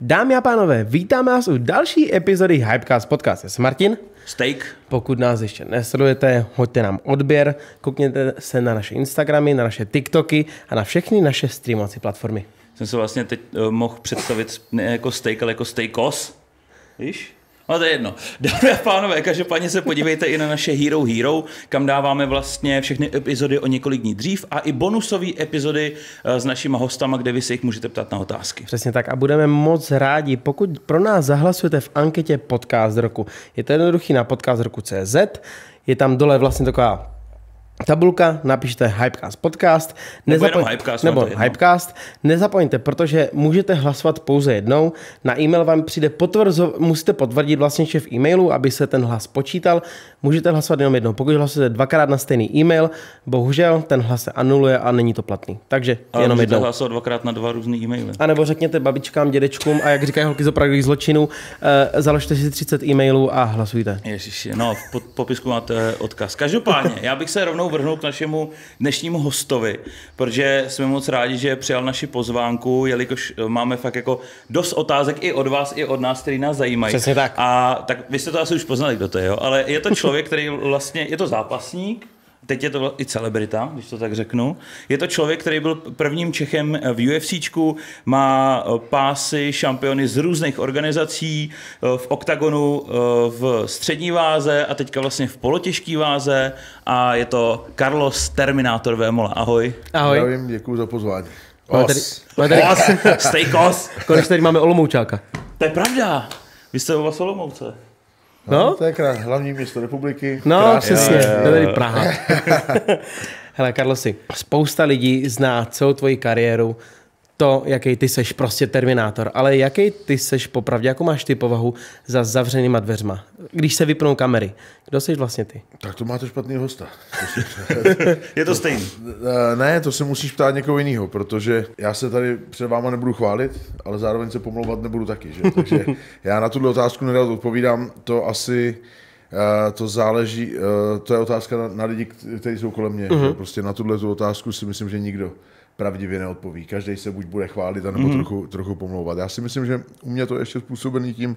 Dámy a pánové, vítáme vás u další epizody Hypecast Podcast. Já jsem Martin. Steak. Pokud nás ještě nesledujete, hoďte nám odběr, koukněte se na naše Instagramy, na naše TikToky a na všechny naše streamovací platformy. Jsem se vlastně teď mohl představit ne jako steak, ale jako steakos. Víš? No to je jedno. Dámy a pánové, každopádně se podívejte i na naše Hero, kam dáváme vlastně všechny epizody o několik dní dřív a i bonusové epizody s našimi hostama, kde vy se jich můžete ptát na otázky. Přesně tak a budeme moc rádi, pokud pro nás zahlasujete v anketě Podcast roku. Je to jednoduchý na podcastroku.cz, je tam dole vlastně taková tabulka, napište Hypecast Podcast. Nebo Hypecast. Nebo Hypecast. Nezapomeňte, protože můžete hlasovat pouze jednou. Na e-mail vám přijde musíte potvrdit vlastně v e-mailu, aby se ten hlas počítal. Můžete hlasovat jenom jednou. Pokud hlasujete dvakrát na stejný e-mail, bohužel ten hlas se anuluje a není to platný. Takže ale jenom jednou. Ale hlasovat dvakrát na dva různý e-maily. A nebo řekněte babičkám, dědečkům a jak říkají holky z opravdových zločinů, založte si 30 e-mailů a hlasujte. Ježiši, no v popisku máte odkaz. Každopádně, já bych se rovnou vrhnul k našemu dnešnímu hostovi, protože jsme moc rádi, že přijal naši pozvánku, jelikož máme fakt jako dost otázek i od vás, i od nás, který nás zajímají. Přesně tak. A tak vy jste to asi už poznali, kdo to je, jo? Ale je to člověk, který vlastně, je to zápasník, teď je to i celebrita, když to tak řeknu. Je to člověk, který byl prvním Čechem v UFCčku, má pásy, šampiony z různých organizací, v oktagonu, v střední váze a teďka vlastně v polotěžké váze a je to Carlos Terminator Vémola. Ahoj. Ahoj. Zdravím, děkuji za pozvání. Steakos. Konečně tady máme Olomoučáka. To je pravda. Vy jste oba z Olomouce. No? To je hlavní město republiky. No, krásně. přesně, to je tady Praha. Hele, Carlosi, spousta lidí zná celou tvoji kariéru, to, jaký ty seš prostě Terminátor, ale jaký ty seš popravdě, jakou máš ty povahu za zavřenýma dveřma, když se vypnou kamery. Kdo seš vlastně ty? Tak to máte špatný hosta. Je to stejný. Ne, to se musíš ptát někoho jiného, protože já se tady před váma nebudu chválit, ale zároveň se pomlouvat nebudu taky. Že? Takže já na tuhle otázku nerad odpovídám, to asi... to záleží, to je otázka na lidi, kteří jsou kolem mě. Že? Prostě na tuhle otázku si myslím, že nikdo pravdivě neodpoví. Každý se buď bude chválit, anebo trochu pomlouvat. Já si myslím, že u mě to ještě způsobený tím,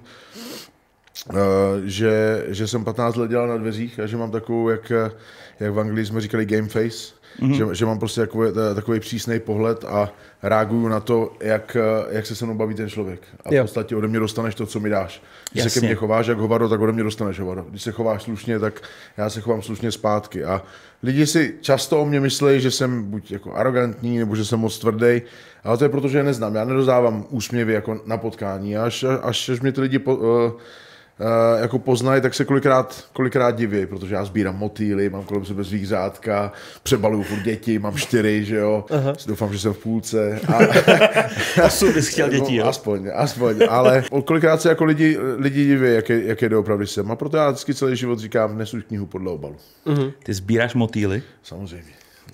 že jsem 15 let dělal na dveřích a že mám takovou, jak v Anglii jsme říkali game face, že mám prostě takový přísný pohled a reaguju na to, jak se se mnou baví ten člověk. A v podstatě ode mě dostaneš to, co mi dáš. Když se ke mně chováš jak hovado, tak ode mě dostaneš hovado. Když se chováš slušně, tak já se chovám slušně zpátky. A lidi si často o mě myslí, že jsem buď jako arrogantní, nebo že jsem moc tvrdý, ale to je proto, že je neznám. Já nedozávám úsměvy jako na potkání. Až mě ty lidi jako poznají, tak se kolikrát diví, protože já sbírám motýly, mám kolem sebe zvířátka, přebaluju furt děti, mám 4, že jo, doufám, že jsem v půlce. 8 bys chtěl dětí, jo? Aspoň, ale kolikrát se jako lidi diví, jaké doopravdy jsem. A proto já vždycky celý život říkám, nesu knihu podle obalu. Ty sbíráš motýly? Samozřejmě.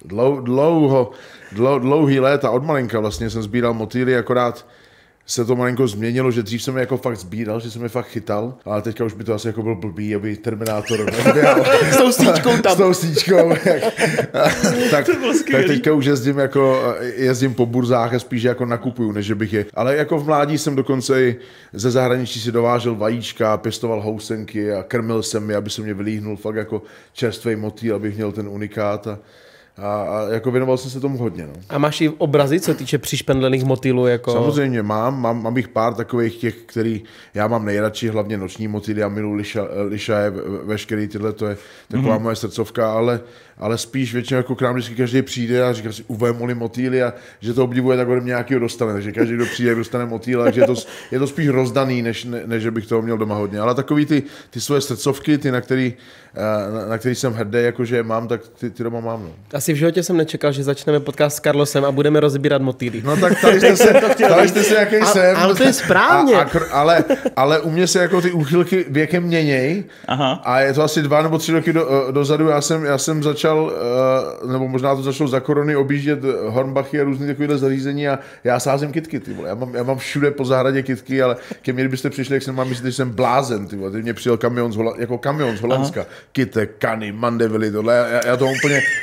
Dlouhý léta, od malinka vlastně jsem sbíral motýly, akorát se to malinko změnilo, že dřív jsem je jako fakt sbíral, že jsem je fakt chytal, ale teďka už by to asi jako byl blbý, aby Terminátor neběl. S tou síčkou tam. S tou síčkou. tak teďka už jezdím po burzách a spíš jako nakupuju, než bych je. Ale jako v mládí jsem dokonce i ze zahraničí si dovážel vajíčka, pěstoval housenky a krmil jsem je, aby se mě vylíhnul fakt jako čerstvý motýl, abych měl ten unikát. A jako věnoval jsem se tomu hodně. No. A máš i obrazy, co týče přišpendlených motýlů? Jako... Samozřejmě mám jich pár takových těch, který já mám nejradši, hlavně noční motýly, já miluji lišaje, veškerý tyhle, to je taková moje srdcovka, ale spíš většinou jako k nám vždycky každý přijde a říká si Vémoli motýly a že to obdivuje, tak ode mě nějakýho dostane, takže každý, kdo přijde, dostane motýl, takže je to spíš rozdaný, než že bych toho měl doma hodně, ale takový ty svoje srdcovky, ty, na který jsem hrdý, jakože mám, tak ty doma mám. No. Asi v životě jsem nečekal, že začneme podcast s Carlosem a budeme rozbírat motýly. No tak tady jste se jaký jsem. Ale to je správně. Ale u mě se jako ty úchylky věkem měněj. A je to asi 2 nebo 3 roky dozadu, já jsem začal, nebo možná to začalo za korony, objíždět Hornbachy a různý takovýhle zařízení a já sázím kytky, ty vole. Já mám všude po zahradě kytky, ale ke mně, kdybyste přišli, jak jsem mám myslet, že jsem blázen, ty vole. Teď mě přijel kamion z Holandska. Kytek, kany, mandevily, tohle. Já to úplně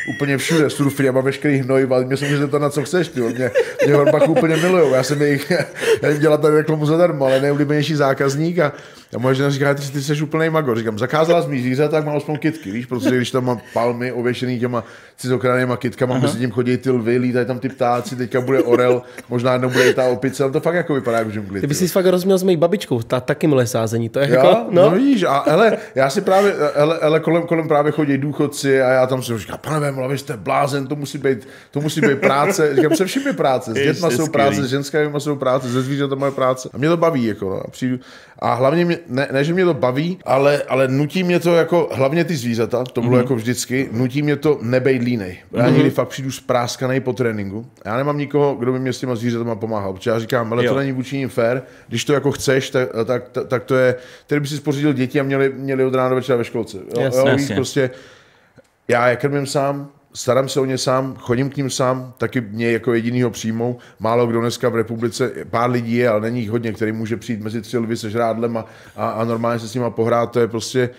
všude, surfy, já mám veškerý hnoj, ale mě se může zeptat, na co chceš, ty. Mě Hornbachu úplně milujou, já jsem jich dělat tady reklamu zadarmo, ale nejoblíbenější zákazník a moje žena říká, ty jsi úplnej magor. Říkám, zakázala jsi mi zvířata, tak mám aspoň kytky, víš, protože když tam mám palmy ověšený těma cizokrannýma kytkama, mezi tím chodí ty lvy, lítají tam ty ptáci, teďka bude orel, možná jednou bude i ta opice, ale to fakt jako vypadá jako džungli. Ty bys si fakt rozuměl s mojí babičkou, ta taky miluje sázení, to je jo, jako, no vidíš, a hele, já si právě, kolem právě chodí důchodci a já tam si říkám, pane Vémola, vy jste blázen, to musí být práce, říkám, se vším je práce, s dětma jsou práce, s ženskými jsou práce, ze zvířatama je práce a mě to baví, jako, no, přijdu. A hlavně mě, ne, že mě to baví, ale nutí mě to jako, hlavně ty zvířata, to bylo jako vždycky, nutí mě to nebejt línej. Já někdy fakt přijdu spráskanej po tréninku. Já nemám nikoho, kdo by mě s těma zvířatama pomáhal, protože já říkám, ale to není vůči nim fér, když to jako chceš, tak to je, který by si spořídil děti a měli od rána do večera ve školce. Víš, prostě já je krmím sám, starám se o ně sám, chodím k ním sám, taky mě jako jedinýho přijmou. Málo kdo dneska v republice, pár lidí je, ale není jich hodně, který může přijít mezi 3 lvy se žrádlem a normálně se s nima pohrát, to je prostě,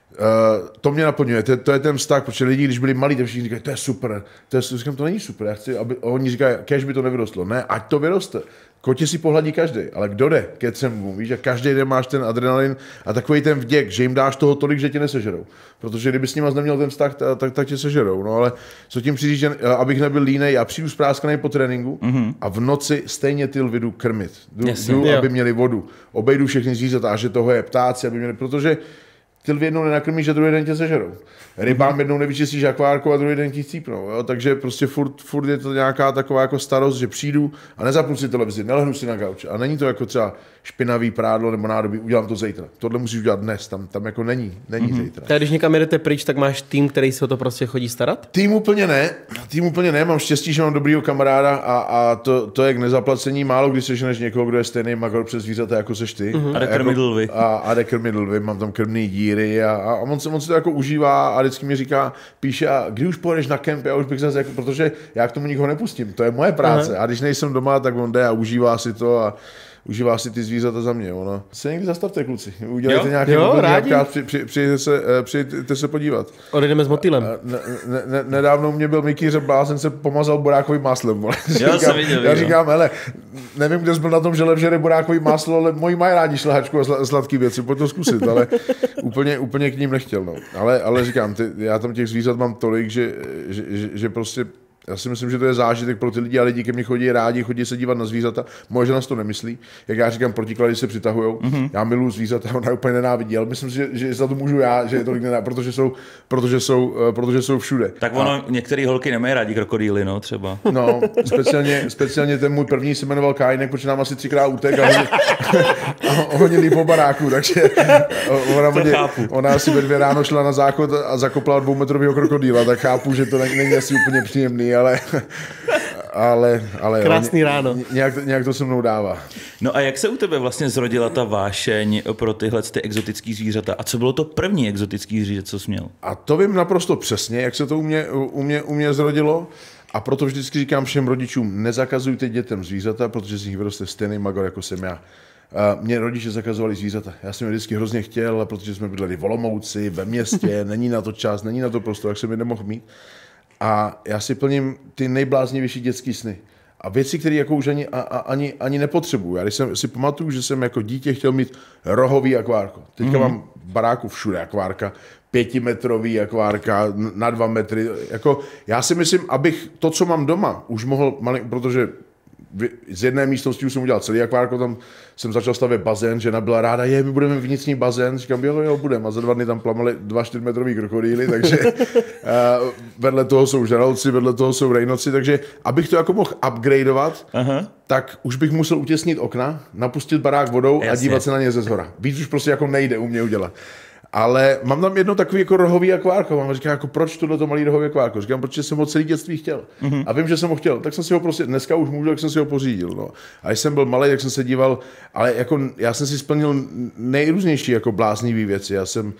to mě naplňuje, to je ten vztah, protože lidi, když byli malí, tak všichni říkají, to je super, říkám, to není super, já chci, aby, oni říkají, kéž by to nevyrostlo, ne, ať to vyroste. Kotě si pohladí každý, ale kdo jde ke cemům, víš, a každý den máš ten adrenalin a takový ten vděk, že jim dáš toho tolik, že tě nesežerou. Protože kdyby s nima neměl ten vztah, tak tě sežerou. No ale co tím chci říct, že abych nebyl línej, já přijdu spráskanej po tréninku a v noci stejně ty lvy jdu krmit. Jdu, aby měli vodu. Obejdu všechny zvířata, a že toho je ptáci, aby měli, protože ty lvy jednou nenakrmíš, že druhý den tě sežerou. Rybám jednou nevyčistíš akvárko a druhý den ti chcípnou. Jo? Takže prostě furt je to nějaká taková jako starost, že přijdu a nezapnu si televizi, nelehnu si na gauč. A není to jako třeba špinavý prádlo nebo nádobí, udělám to zítra. Tohle musíš udělat dnes, tam jako není zítra. Tak když někam jedete pryč, tak máš tým, který se o to prostě chodí starat? Tým úplně ne, mám štěstí, že mám dobrýho kamaráda a to je k nezaplacení. Málo kdy seženeš někoho, kdo je stejný magor přes zvířata, jako seš ty. A jde krmit lvy. A jde krmit lvy, mám tam krmný díry a on si to jako užívá a vždycky mi říká, píše, a kdy už pojedeš na kemp, já už bych zase, jako, protože já k tomu nikoho nepustím, to je moje práce. A když nejsem doma, tak on jde a užívá si to a užívá si ty zvířata za mě. Ono. Se někdy zastavte, kluci. Udělejte nějaký přijďte se podívat. Odejdeme s motýlem. Nedávno mě byl Mickey, že blázen se pomazal borákovým máslem. Já říkám, hele, nevím, kde jsi byl na tom, že lev žere borákový máslo, ale moji mají rádi šlehačku a sladký věci, pojď to zkusit, ale úplně k ním nechtěl. No. Ale říkám, já tam těch zvířat mám tolik, že prostě já si myslím, že to je zážitek pro ty lidi a lidi ke mně chodí rádi, chodí se dívat na zvířata. Moje žena to nemyslí. Jak já říkám, protiklady se přitahujou. Já miluji zvířata, ona úplně nenávidí, ale myslím si, že za to můžu já, že je tolik nenávidí, protože jsou všude. Tak ono, některé holky nemají rádi krokodýly, no, třeba. No, speciálně ten můj první se jmenoval Kajnek, protože nám asi 3krát utek a honili po baráku, takže ona asi ve 2 ráno šla na záchod a zakopla 2metrového krokodýla, tak chápu, že to není asi úplně příjemný, ale krásný ráno. Nějak to se mnou dává. No a jak se u tebe vlastně zrodila ta vášeň pro tyhle ty exotické zvířata? A co bylo to první exotický zvíře, co jsi měl? A to vím naprosto přesně, jak se to u mě zrodilo. A proto vždycky říkám všem rodičům, nezakazujte dětem zvířata, protože z nich vyroste stejný magor, jako jsem já. Mě rodiče zakazovali zvířata. Já jsem je vždycky hrozně chtěl, protože jsme bydleli v Olomouci, ve městě, není na to čas, není na to prostor, jak jsem je nemohl mít. A já si plním ty nejbláznivější dětský sny. A věci, které jako už ani nepotřebuju. Já když si pamatuju, že jsem jako dítě chtěl mít rohový akvárko. Teďka mám v baráku všude akvárka, 5metrový akvárka na 2 metry. Jako, já si myslím, abych to, co mám doma, už mohl, protože z jedné místnosti už jsem udělal celý akvárko, tam jsem začal stavět bazén, žena byla ráda, my budeme vnitřní bazén, říkám, jo, budeme. A za 2 dny tam plamaly 2 4metrový krokodýly, takže vedle toho jsou žraloci, vedle toho jsou rejnoci, takže abych to jako mohl upgradeovat, tak už bych musel utěsnit okna, napustit barák vodou a dívat se na ně ze zhora. Víc už prostě jako nejde u mě udělat. Ale mám tam jedno takový jako rohový akvárko. Mám říká, jako proč tohleto malý rohový akvárko? Říkám, protože jsem ho celý dětství chtěl. A vím, že jsem ho chtěl. Tak jsem si ho prostě, dneska už můžu, tak jsem si ho pořídil. No. A když jsem byl malý, tak jsem se díval, ale jako já jsem si splnil nejrůznější jako bláznivý věci. Já jsem,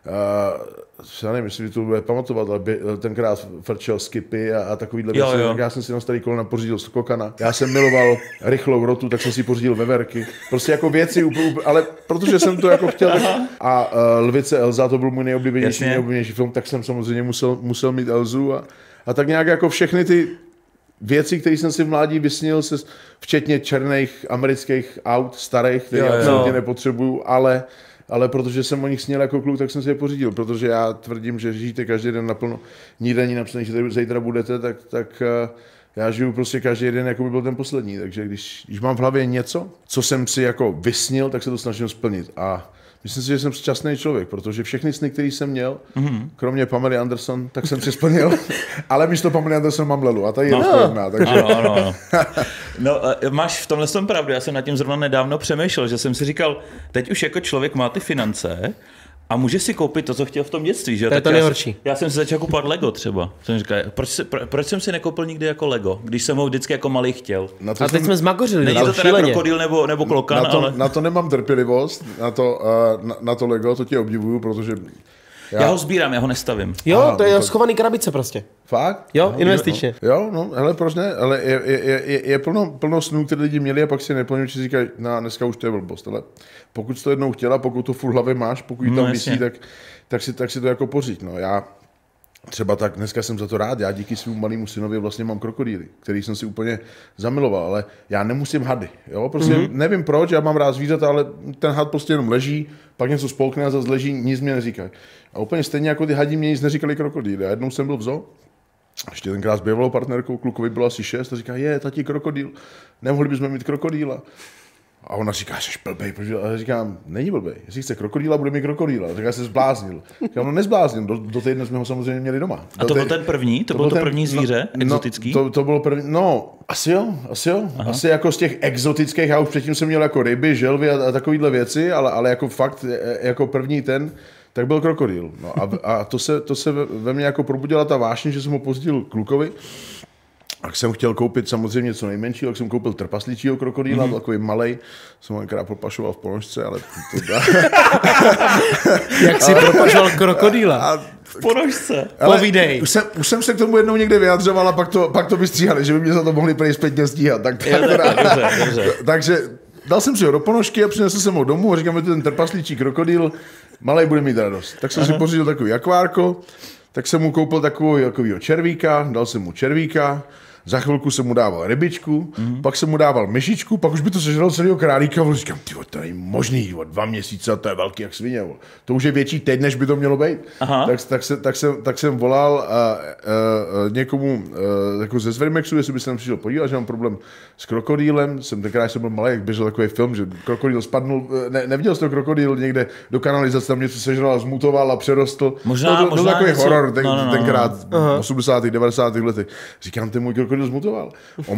já nevím, jestli to bude pamatovat, ale tenkrát frčel skipy a takovýhle věci. Já jsem si na starý kolena pořídil skokana. Já jsem miloval rychlou rotu, tak jsem si pořídil veverky. Prostě jako věci, ale protože jsem to jako chtěl. A Lvice Elza, to byl můj nejoblíbenější film, tak jsem samozřejmě musel mít Elzu A tak nějak jako všechny ty věci, které jsem si v mládí vysnil, včetně černých amerických aut, starých, které absolutně nepotřebuju, ale protože jsem o nich snil jako kluk, tak jsem si je pořídil, protože já tvrdím, že žijete každý den naplno, nikde není napsaný, že zítra budete, tak já žiju prostě každý den, jako by byl ten poslední, takže když mám v hlavě něco, co jsem si jako vysnil, tak se to snažím splnit a myslím si, že jsem šťastný člověk, protože všechny sny, které jsem měl, kromě Pamely Anderson, tak jsem si splnil, ale místo Pamely Anderson mám Lelu a ta je rozpovědná. Takže... Ano. No, máš v tomhle tom pravdu, já jsem nad tím zrovna nedávno přemýšlel, že jsem si říkal, teď už jako člověk má ty finance a může si koupit to, co chtěl v tom dětství. Že? To je to nejhorší. Já jsem si začal kupovat Lego třeba. Jsem říkal, proč jsem si nekoupil nikdy jako Lego, když jsem ho vždycky jako malý chtěl. A teď jsme zmagořili. Není to teda krokodýl nebo klokan, ale... Na to nemám trpělivost, na to Lego, to tě obdivuju, protože... Já ho sbírám, já ho nestavím. Jo, to je schovaný krabice prostě. Fakt? Jo, investičně. Jo, no, hele, proč ne? Ale je plno snů, které lidi měli a pak si neplňují, že říkají, dneska už to je blbost, ale pokud jsi to jednou chtěla, pokud to furt hlavě máš, pokud tam visí, tak si to jako pořiď. No, já třeba tak, dneska jsem za to rád, já díky svému malému synovi vlastně mám krokodýly, který jsem si úplně zamiloval, ale já nemusím hady, jo, prostě nevím proč, já mám rád zvířata, ale ten had prostě jenom leží, pak něco spolkne a zase leží, nic mě neříkají. A úplně stejně jako ty hadi mě nic neříkali krokodýly. A jednou jsem byl v zoo, ještě tenkrát s bývalou partnerkou, klukovi bylo asi 6, a říká, tati krokodýl, nemohli bychom mít krokodýla. A ona říká, jsi blbej, a já říkám, není blbej, jestli chce krokodýla, bude mít krokodýla. Tak já se zbláznil. Říkám, no nezbláznil, do týdne jsme ho samozřejmě měli doma. A to byl ten první? To bylo to první zvíře, exotický? To bylo první, no, asi jo. Aha. Asi jako z těch exotických, já už předtím jsem měl jako ryby, želvy a takovýhle věci, ale jako fakt, jako první tak byl krokodýl. No a to se ve mně jako probudila ta vášně, že jsem ho pozdil klukovi. A jsem chtěl koupit samozřejmě něco nejmenšího, tak jsem koupil trpasličího krokodýla, takový malej, jsem ho některá propašoval v ponožce, ale to dá. Jak jsi propašoval krokodýla? V ponožce. Povídej. Už jsem se k tomu jednou někde vyjadřoval a pak to vystříhali, že by mě za to mohli prej zpětně stíhat. Dobře. Takže dal jsem si ho do ponožky a přinesl jsem ho domů a říkám, že ten trpasličí krokodýl, malej bude mít radost. Tak jsem si pořídil takový akvárko, tak jsem mu koupil takovýho červíka, dal jsem mu červíka, za chvilku jsem mu dával rybičku, pak jsem mu dával myšičku, pak už by to sežral celého králíka a říkám, tyjo, to není možný, 2 měsíce a to je velký jak svině. To už je větší teď, než by to mělo být. Tak jsem volal někomu jako ze Zverimexu, jestli by se tam přišel podívat, že mám problém s krokodýlem. Tenkrát jsem byl malý, jak běžel takový film, že krokodýl spadnul, neviděl jsi to krokodýl někde do kanalizace, tam něco sežral, zmutoval a přerostl. Možná takový něco... horor tenkrát, 80. 90. letech. Říkám, ten můj krokodýl zmutoval. On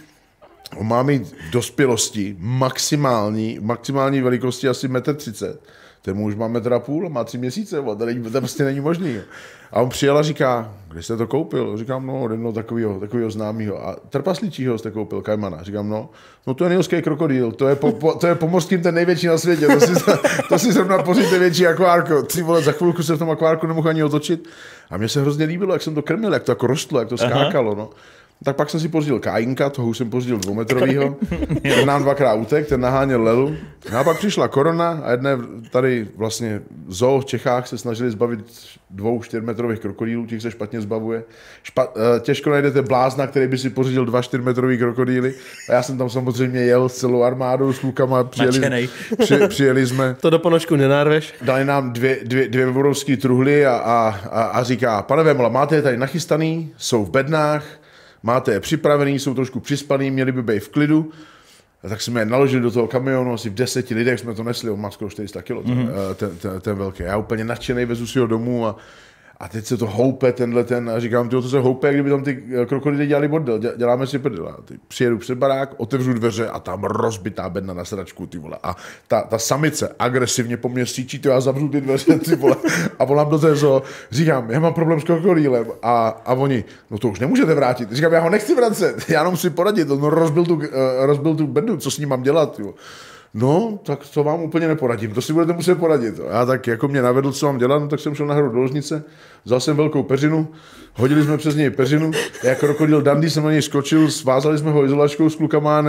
má mít v dospělosti maximální velikosti asi 1,30 m. Ten muž má 1,5 m, má 3 měsíce, to prostě není možný. Jo. A on přijel a říká, kde jste to koupil? Říkám, no, jedno takového známého. A trpasličího jste koupil, kajmana. Říkám, no to je nilský krokodýl, to je pomorským ten největší na světě, to si zrovna poříte větší akvárko. Ty vole, za chvilku se v tom akvárku nemohl ani otočit. A mně se hrozně líbilo, jak jsem to krmil, jak to jako rostlo, jak to skákalo, no. Tak pak jsem si pořídil Kájinka, toho už jsem pořídil 2metrovýho, ten nám 2krát utek, ten naháněl Lelu. No a pak přišla korona a jedné tady vlastně zoo v Čechách se snažili zbavit 2-4metrových krokodýlů, těch se špatně zbavuje. Těžko najdete blázna, který by si pořídil 2-4metrový krokodýly. A já jsem tam samozřejmě jel s celou armádou, s klukama, přijeli jsme. To do ponožku nenárveš? Dali nám dvě obrovský truhly a říká, pane Vémola, máte je tady nachystaný, jsou v bednách, máte je připravený, jsou trošku přispaný, měli by být v klidu. A tak jsme je naložili do toho kamionu, asi v 10 lidech jsme to nesli, on má skoro 400 kg, ten velký. Já úplně nadšenej, vezu si ho domů a teď se to houpe a říkám, to se houpe, jak kdyby tam ty krokodily dělali bordel, děláme si prdel. A přijedu před barák, otevřu dveře a tam rozbitá bedna na sedačku, ty vole. A ta samice agresivně po mně stříčí, já zavřu ty dveře, ty vole. A volám do té zoo, říkám, já mám problém s krokodýlem. A oni, no to už nemůžete vrátit. Říkám, já ho nechci vracet, já jenom si poradit, on rozbil tu bednu, co s ním mám dělat, jo. No, tak to vám úplně neporadím, to si budete muset poradit. Já tak jako mě navedl, co mám dělat, no, tak jsem šel nahoru do ložnice, vzal jsem velkou peřinu, hodili jsme přes něj peřinu, jak krokodýl Dandy jsem na něj skočil, svázali jsme ho izolačkou s klukama a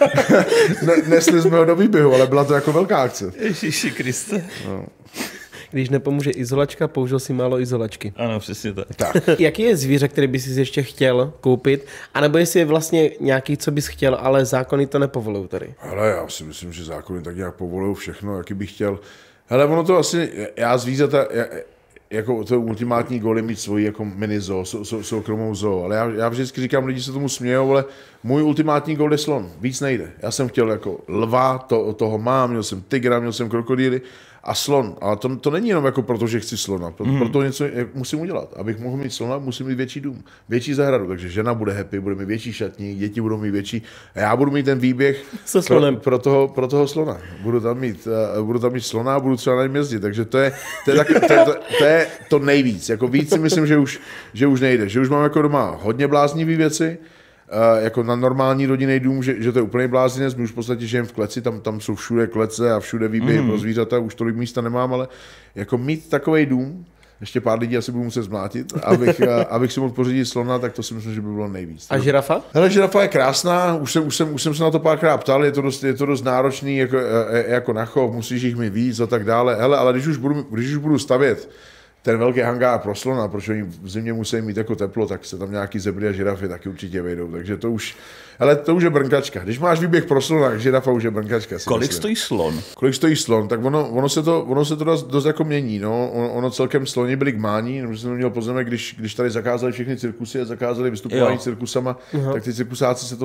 nesli jsme ho do výběhu, ale byla to jako velká akce. Ježíši Kriste. No. Když nepomůže izolačka, použil si málo izolačky. Ano, přesně tak. Jaký je zvíře, který bys si ještě chtěl koupit? A nebo jestli je vlastně nějaký, co bys chtěl, ale zákony to nepovolují tady? Ale já si myslím, že zákony tak nějak povolují všechno, jaký bych chtěl. Hele, ono to asi, já zvířata, jako to ultimátní gól je mít svoji jako mini zoo, soukromou zoo, ale já vždycky říkám, lidi se tomu smějou, ale můj ultimátní gól je slon, víc nejde. Já jsem chtěl jako lva, toho mám, měl jsem tygra, měl jsem krokodýly a slon. A to není jenom jako proto, že chci slona, proto něco musím udělat. Abych mohl mít slona, musím mít větší dům, větší zahradu, takže žena bude happy, bude mít větší šatník, děti budou mít větší a já budu mít ten výběh se slonem. Pro toho slona. Budu tam mít slona a budu třeba na něm jezdit, takže to je to nejvíc. Jako víc si myslím, že už nejde. Že už mám jako doma hodně bláznivý věci, jako na normální rodinný dům, že to je úplný blázinec, my už v podstatě žijeme v kleci, tam jsou všude klece a všude výběhy pro zvířata, už tolik místa nemám, ale jako mít takovej dům, ještě pár lidí asi budu muset zmlátit, abych si mohl pořídit slona, tak to si myslím, že by bylo nejvíc. A žirafa? Hele, žirafa je krásná, už jsem se na to párkrát ptal, je to dost náročný jako na chov, musíš jich mít víc a tak dále. Hele, ale když už budu stavět ten velký hangár pro slona, protože oni v zimě musí mít jako teplo, tak se tam nějaký zebry a žirafy taky určitě vejdou, takže to už je brnkačka. Když máš výběh pro slona, žirafa už je brnkačka. Kolik stojí slon? Kolik stojí slon? Tak ono se to dost jako mění, no. Ono celkem sloni byli kmání, protože jsem měl pozemek, když tady zakázali všechny cirkusy a zakázali vystupování cirkusama, tak ty cirkusáci se toho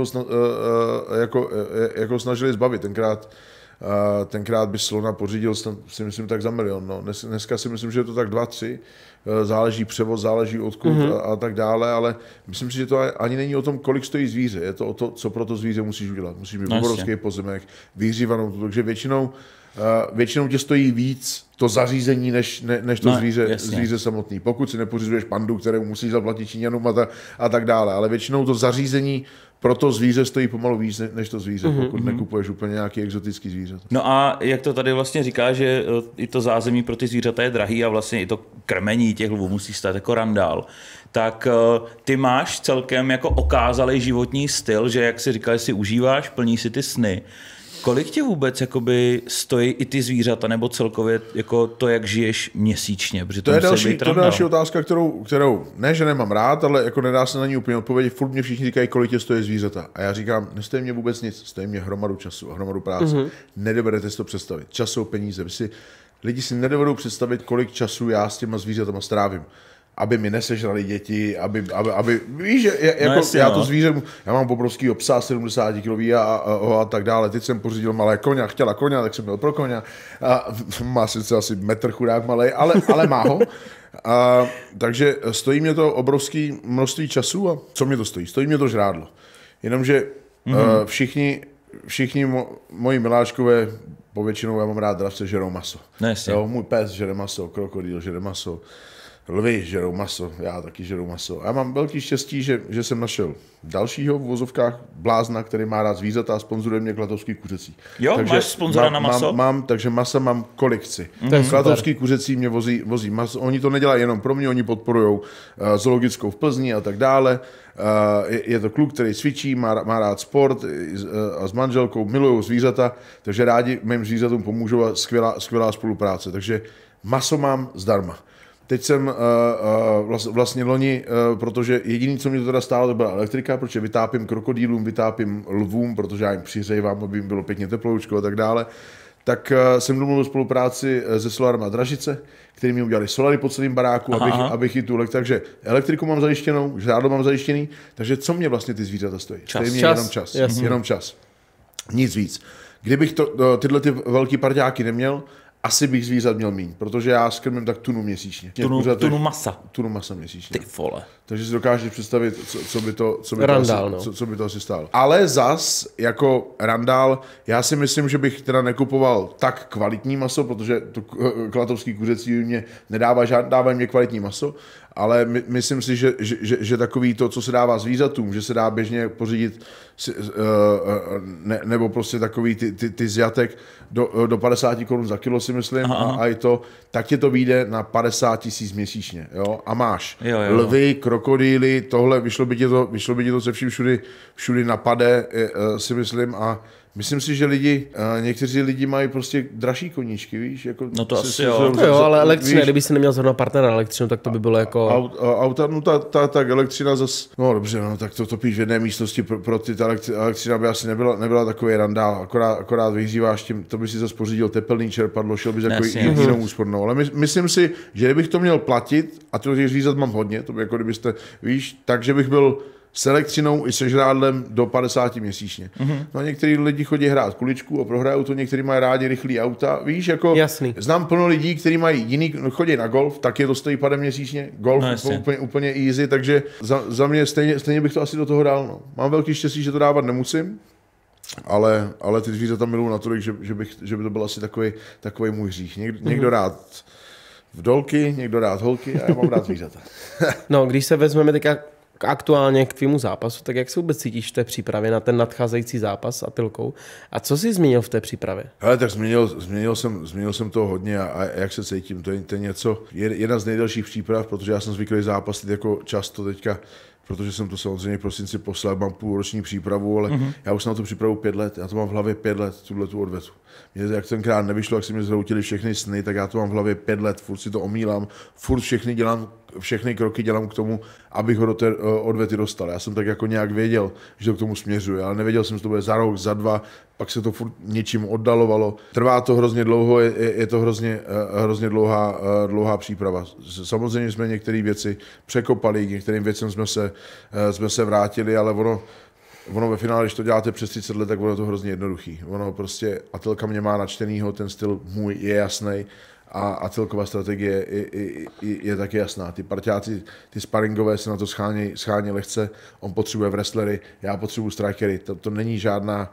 jako snažili zbavit. Tenkrát by slona pořídil, si myslím, tak za 1 milion. No. Dneska si myslím, že je to tak 2-3. Záleží převoz, záleží odkud a tak dále, ale myslím si, že to ani není o tom, kolik stojí zvíře. Je to o to, co pro to zvíře musíš udělat. Musíš mít obrovský pozemek, vyhřívanou, takže většinou tě stojí víc to zařízení, než to zvíře samotný. Pokud si nepořizuješ pandu, kterou musíš zaplatit Číňanům a tak dále, ale většinou to zařízení pro to zvíře stojí pomalu víc než to zvíře, pokud nekupuješ úplně nějaký exotický zvíře. No a jak to tady vlastně říká, že i to zázemí pro ty zvířata je drahý a vlastně i to krmení těch lvů musí stát jako randál, tak ty máš celkem jako okázalý životní styl, že jak si říkal, si užíváš, plní si ty sny. Kolik tě vůbec jakoby stojí i ty zvířata, nebo celkově jako to, jak žiješ měsíčně? To je další otázka, kterou ne, že nemám rád, ale jako nedá se na ní úplně odpovědět. Furt mě všichni říkají, kolik tě stojí zvířata. A já říkám, nestojí mě vůbec nic, stojí mě hromadu času a hromadu práce. Nedovedete si to představit. Čas jsou peníze. Lidi si nedovedou představit, kolik času já s těma zvířatama strávím. Aby mi nesežrali děti, aby víš, já to zvíře, já mám obrovskýho psa, 70 kg a tak dále. Teď jsem pořídil malé koně, chtěla koně, tak jsem měl pro koně. Má sice asi metr chudák malej, ale má ho. Takže stojí mě to obrovské množství času a co mě to stojí? Stojí mě to žrádlo. Jenomže všichni moji miláčkové, povětšinou já mám rád dravce, žerou maso. Jo, můj pes žere maso, krokodýl žere maso. Lvy žerou maso, já taky žerou maso. A já mám velký štěstí, že jsem našel dalšího v vozovkách blázna, který má rád zvířata a sponzoruje mě Klatovský kuřecí. Jo, takže máš sponzora na maso? Takže masa mám kolik chci. Klatovský kuřecí mě vozí maso. Oni to nedělají jenom pro mě, oni podporují zoologickou v Plzni a tak dále. Je to kluk, který cvičí, má rád sport a s manželkou milují zvířata, takže rádi mým zvířatům pomůžou a skvělá spolupráce. Takže maso mám zdarma. Teď jsem vlastně loni, protože jediný, co mě to teda stálo, to byla elektrika, protože vytápím krokodýlům, vytápím lvům, protože já jim přihřejvám, aby jim bylo pěkně teploučko a tak dále. Tak jsem domluvil spolupráci se Solarem Dražice, který mi udělali solary po celém baráku, abych i tu elektriku. Takže elektriku mám zajištěnou, žrádlo mám zajištěný, takže co mě vlastně ty zvířata stojí? Stojí mě jenom čas. Nic víc. Kdybych tyhle ty velký parťáky neměl, asi bych zvířat měl míň, protože já skrmím tak tunu měsíčně. Tunu masa. Tunu masa měsíčně. Ty vole. Takže si dokážeš představit, co by to asi stálo. Ale zas, jako randál, já si myslím, že bych teda nekupoval tak kvalitní maso, protože to Klatovský kuřecí mě dává mě kvalitní maso, ale myslím si, že takový to, co se dává zvířatům, že se dá běžně pořídit, nebo prostě takový ty zjatek do 50 korun za kilo, si myslím, a i to, tak tě to vyjde na 50 000 měsíčně, jo, a máš lvy, krokodýly, tohle, vyšlo by ti to se všudy napade, si myslím, a Myslím si, že někteří lidi mají prostě dražší koníčky, víš? Jako no to asi jo. Jo, ale elektřina, kdyby si neměl zrovna partnera na elektřinu, tak to by bylo jako... Auta, no tak elektřina zase, no dobře, no tak to topíš v jedné místnosti pro ty, ta elektřina by asi nebyla takový randál, akorát vyhříváš tím, to by si zase pořídil tepelný čerpadlo, šel bys jako jinou úspornou, ale myslím si, že kdybych to měl platit, a těch zvířat mám hodně, to by jako kdybyste, víš, takže bych byl s elektřinou i se žrádlem do 50 měsíčně. No a některý lidi chodí hrát kuličku a prohrajou to, někteří mají rádi rychlý auta. Víš, jako jasný. Znám plno lidí, kteří mají chodí na golf, tak je to stojí padem měsíčně. Golf úplně easy, takže za mě stejně bych to asi do toho dal. No. Mám velký štěstí, že to dávat nemusím, ale ty zvířata miluju natolik, že by to byl asi takový můj hřích. Někdo rád vdolky, někdo rád holky a já mám rád zvířata. No, když se vezmeme teďka aktuálně k tvému zápasu, tak jak se vůbec cítíš v té přípravě na ten nadcházející zápas s Attilkou? A co jsi zmínil v té přípravě? Ale tak změnil jsem toho hodně a jak se cítím, to je něco, jedna z nejdelších příprav, protože já jsem zvyklý zápasit jako často teďka, protože jsem to samozřejmě v prosinci poslal, mám půlroční přípravu, ale já už jsem na to připravu 5 let, já to mám v hlavě 5 let, tu odvetu. Mě jak tenkrát nevyšlo, jak se mi zhroutily všechny sny, tak já to mám v hlavě 5 let, furt si to omílám, furt všechny kroky dělám k tomu, abych ho do té odvety dostal. Já jsem tak jako nějak věděl, že to k tomu směřuje, ale nevěděl jsem, že to bude za rok, za 2, pak se to furt něčím oddalovalo. Trvá to hrozně dlouho, je to hrozně dlouhá příprava. Samozřejmě jsme některé věci překopali, k některým věcem jsme se vrátili, ale ono ve finále, když to děláte přes 30 let, tak ono je to hrozně jednoduchý. Ono prostě Attilka mě má načtenýho, ten styl můj je jasný a Attilkova strategie je taky jasná. Ty parťáci, ty sparingové se na to schání lehce, on potřebuje wrestlery, já potřebuji strikery. To není žádná,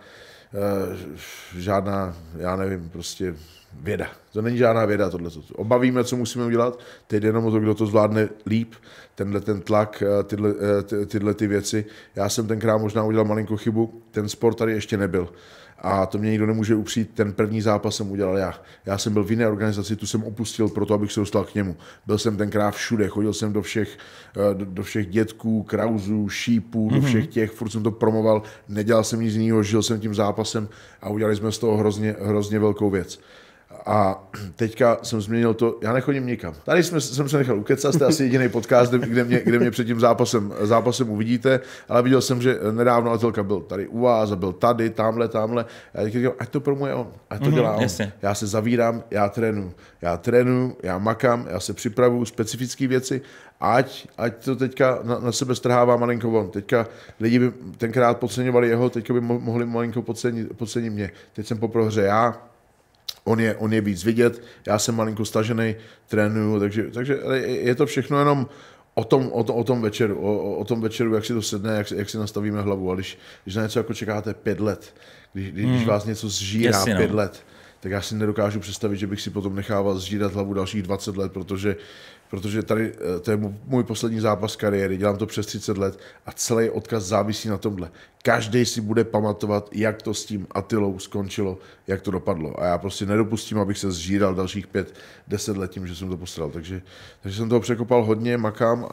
já nevím, prostě věda. To není žádná věda tohle. Obavíme, co musíme udělat, teď jenom o to, kdo to zvládne líp, ten tlak, tyhle ty věci. Já jsem tenkrát možná udělal malinkou chybu, ten sport tady ještě nebyl. A to mě nikdo nemůže upřít, ten první zápas jsem udělal já. Já jsem byl v jiné organizaci, tu jsem opustil proto, abych se dostal k němu. Byl jsem tenkrát všude, chodil jsem do všech dětků, krauzů, šípů, do všech těch, furt jsem to promoval, nedělal jsem nic jiného, žil jsem tím zápasem a udělali jsme z toho hrozně velkou věc. A teďka jsem změnil to, já nechodím nikam. Tady jsem se nechal ukecat, jste asi jediný podcast, kde mě před tím zápasem uvidíte, ale viděl jsem, že nedávno Attilka byl tady u vás a byl tady, tamhle. A já říkám, ať to promuje on, ať to dělá on. Jasně. Já se zavírám, já trénuju, já makám, já se připravuju specifické věci, ať to teďka na sebe strhává malinko on. Teďka lidi by tenkrát podceňovali jeho, teďka by mohli malinko podcenit mě. Teď jsem po prohře já, on je víc vidět, já jsem malinko stažený, trénuju, takže je to všechno jenom o tom večeru, jak si to sedne, jak si nastavíme hlavu. A když na něco jako čekáte 5 let, když vás něco zžírá 5 let, tak já si nedokážu představit, že bych si potom nechával zžírat hlavu dalších 20 let, protože tady to je můj poslední zápas kariéry, dělám to přes 30 let a celý odkaz závisí na tomhle. Každý si bude pamatovat, jak to s tím Attilou skončilo, jak to dopadlo. A já prostě nedopustím, abych se zžíral dalších 5-10 let tím, že jsem to postral. Takže jsem toho překopal hodně, makám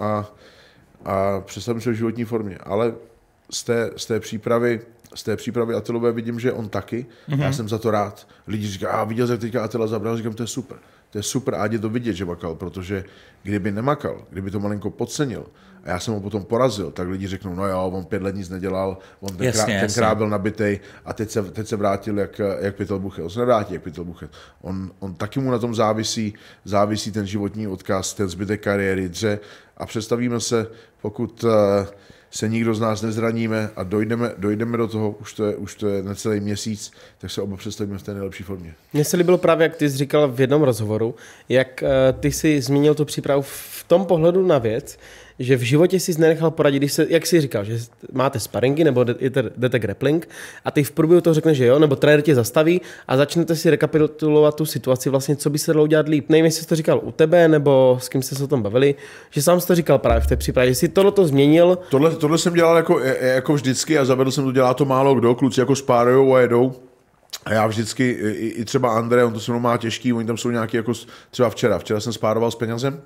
a představím se v životní formě. Ale z té přípravy Attilové vidím, že on taky. Já jsem za to rád. Lidi říkají, viděl jsi, jak teďka Attila zabral, říkám, to je super. To je super a je to vidět, že makal, protože kdyby nemakal, kdyby to malinko podcenil a já jsem ho potom porazil, tak lidi řeknou, no jo, on 5 let nic nedělal, on tenkrát byl nabitej a teď se vrátil jak pytel buchet. On se nevrátí jak pytel buchet. On taky mu na tom závisí ten životní odkaz, ten zbytek kariéry, dře a představíme se, pokud se nikdo z nás nezraníme a dojdeme do toho, už to je necelý měsíc, tak se oba představíme v té nejlepší formě. Mně se líbilo právě, jak ty jsi říkal v jednom rozhovoru, jak ty jsi zmínil tu přípravu v tom pohledu na věc, že v životě jsi nenechal poradit, jak jsi říkal, že máte sparingy nebo jdete grappling a ty v průběhu toho řekneš, že jo, nebo trenér tě zastaví a začnete si rekapitulovat tu situaci, vlastně, co by se dalo udělat líp. Nevím, jestli jsi to říkal u tebe, nebo s kým jste se o tom bavili, že sám jsi to říkal právě v té přípravě, že jsi tohleto změnil. Tohle jsem dělal jako vždycky a zavedl jsem to, dělá to málo kdo, kluci jako spárujou a jedou. A já vždycky, i třeba Andrej, on to se mnou má těžký, oni tam jsou nějaký, jako třeba včera jsem spároval s Penězem,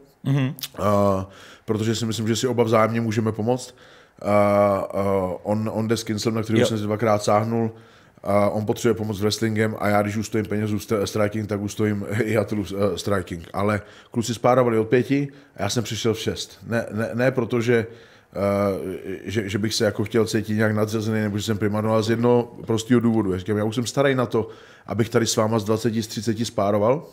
protože si myslím, že si oba vzájemně můžeme pomoct. On jde s Kinslem, na kterého jsem si 2krát sáhnul, on potřebuje pomoc s wrestlingem a já, když ustojím penězů striking, tak ustojím i Attilu striking. Ale kluci spárovali od 5 a já jsem přišel v 6. Ne protože že bych se jako chtěl cítit nějak nadřazený, nebo že jsem primadon, ale z jednoho prostého důvodu. Já říkám, já už jsem starý na to, abych tady s váma z 20, z 30 spároval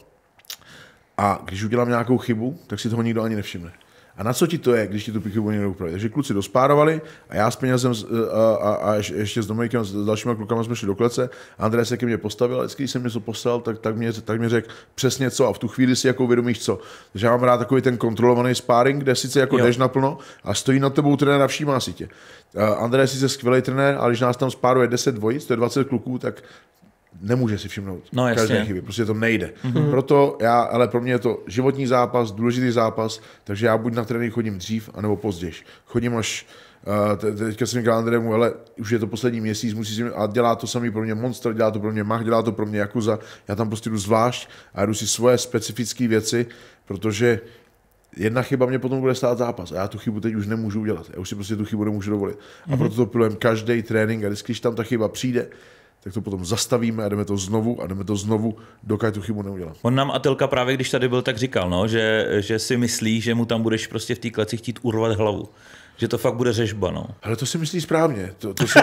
a když udělám nějakou chybu, tak si toho nikdo ani nevšimne. A na co ti to je, když ti tu chybu někdo upraví? Takže kluci dospárovali a já s penězem a ještě s Dominikem, s dalšíma klukama jsme šli do klece. Andrej se ke mně postavil a vždycky, když jsem něco poslal, tak mě řekl přesně co a v tu chvíli si jako uvědomíš co. Takže já mám rád takový ten kontrolovaný sparring, kde sice jako jdeš naplno a stojí nad tebou trenér a všímá si tě. Andrej je sice skvělý trenér, ale když nás tam spáruje 10 dvojic, to je 20 kluků, tak nemůže si všimnout každé chyby, prostě to nejde. Proto ale pro mě je to životní zápas, důležitý zápas, takže já buď na trénink chodím dřív, anebo později. Chodím až, teďka jsem říkal Andrému, ale už je to poslední měsíc, a dělá to samý pro mě Monster, dělá to pro mě Mach, dělá to pro mě Yakuza, já tam prostě jdu zvlášť a jdu si svoje specifické věci, protože jedna chyba mě potom bude stát zápas a já tu chybu teď už nemůžu udělat, já už si prostě tu chybu nemůžu dovolit. A proto to pilujem každý trénink a když tam ta chyba přijde, tak to potom zastavíme a jdeme to znovu, dokud tu chybu neudělám. On nám Atilka právě, když tady byl, tak říkal, no, že si myslí, že mu tam budeš prostě v té kleci chtít urvat hlavu. Že to fakt bude řežba, no. Ale to si myslí správně.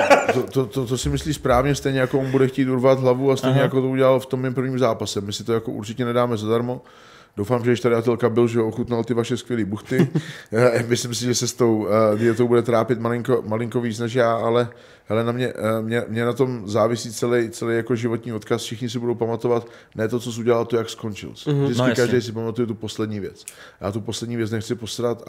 To si myslí správně, stejně jako on bude chtít urvat hlavu a stejně jako to udělal v tom mém prvním zápase. My si to jako určitě nedáme zadarmo. Doufám, že když tady Atilka byl, že ochutnal ty vaše skvělé buchty. Myslím si, že se s tou dietou bude trápit malinko víc než já, ale hele, mě na tom závisí celý jako životní odkaz. Všichni si budou pamatovat ne to, co jsi udělal, to, jak skončil. Vždycky každý si pamatuje tu poslední věc. Já tu poslední věc nechci posrat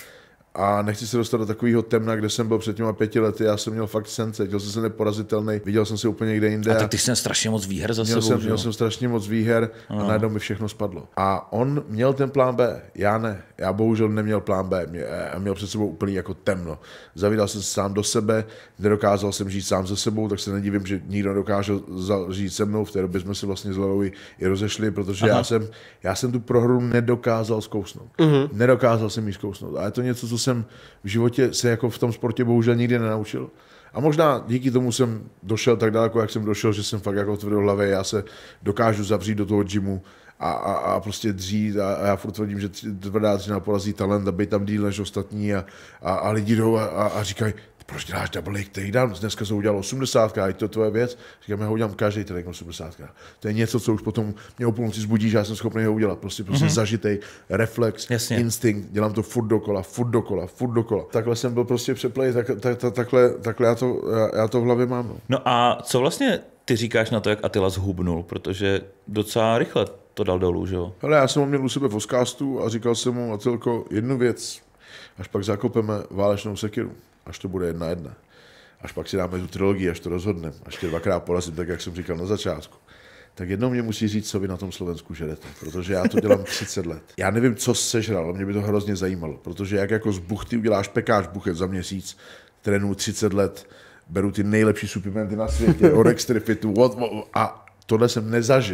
a nechci se dostat do takového temna, kde jsem byl před těma 5 lety, já jsem měl fakt sen, cítil jsem se neporazitelný, viděl jsem se úplně někde jinde. A tak ty jsi strašně moc výher za sebou. Měl jsem strašně moc výher a najednou mi všechno spadlo. A on měl ten plán B, já ne. Já bohužel neměl plán B a měl před sebou úplně jako temno. Zavídal jsem se sám do sebe, nedokázal jsem žít sám se sebou, tak se nedivím, že nikdo nedokáže žít se mnou. V té době jsme si vlastně s Lelou i rozešli, protože já jsem tu prohru nedokázal zkousnout. Nedokázal jsem ji zkousnout. A je to něco, co jsem v životě se jako v tom sportě bohužel nikdy nenaučil. A možná díky tomu jsem došel tak daleko, jak jsem došel, že jsem fakt jako tvrdý, já se dokážu zavřít do toho gymu a prostě dřít a já furt tvrdím, že tvrdá dřina porazí talent a být tam díl než ostatní a lidi jdou a říkají, proč děláš double leg takedown? Dneska se udělalo 80, a je to tvoje věc. Říkám, já ho udělám každý trénink 80. To je něco, co už potom mě o půlnoci zbudí, že já jsem schopný ho udělat. Prostě zažitej reflex, instinkt, dělám to furt dokola. Takhle jsem byl prostě přeplej, takhle já to v hlavě mám. No a co vlastně ty říkáš na to, jak Attila zhubnul? Protože docela rychle to dal dolů, že jo? Ale já jsem ho měl u sebe v Oscastu a říkal jsem mu, Attilko, jednu věc, až pak zakopeme válečnou sekiru. Až to bude 1-1. Až pak si dáme tu trilogii, až to rozhodneme. Až tě 2krát porazím, tak jak jsem říkal na začátku. Tak jednou mě musí říct, co vy na tom Slovensku žerete. Protože já to dělám 30 let. Já nevím, co sežral, ale mě by to hrozně zajímalo. Protože jak jako z buchty uděláš pekáč buchet za měsíc, trénuju 30 let, beru ty nejlepší suplementy na světě, od Extrifitu, a tohle jsem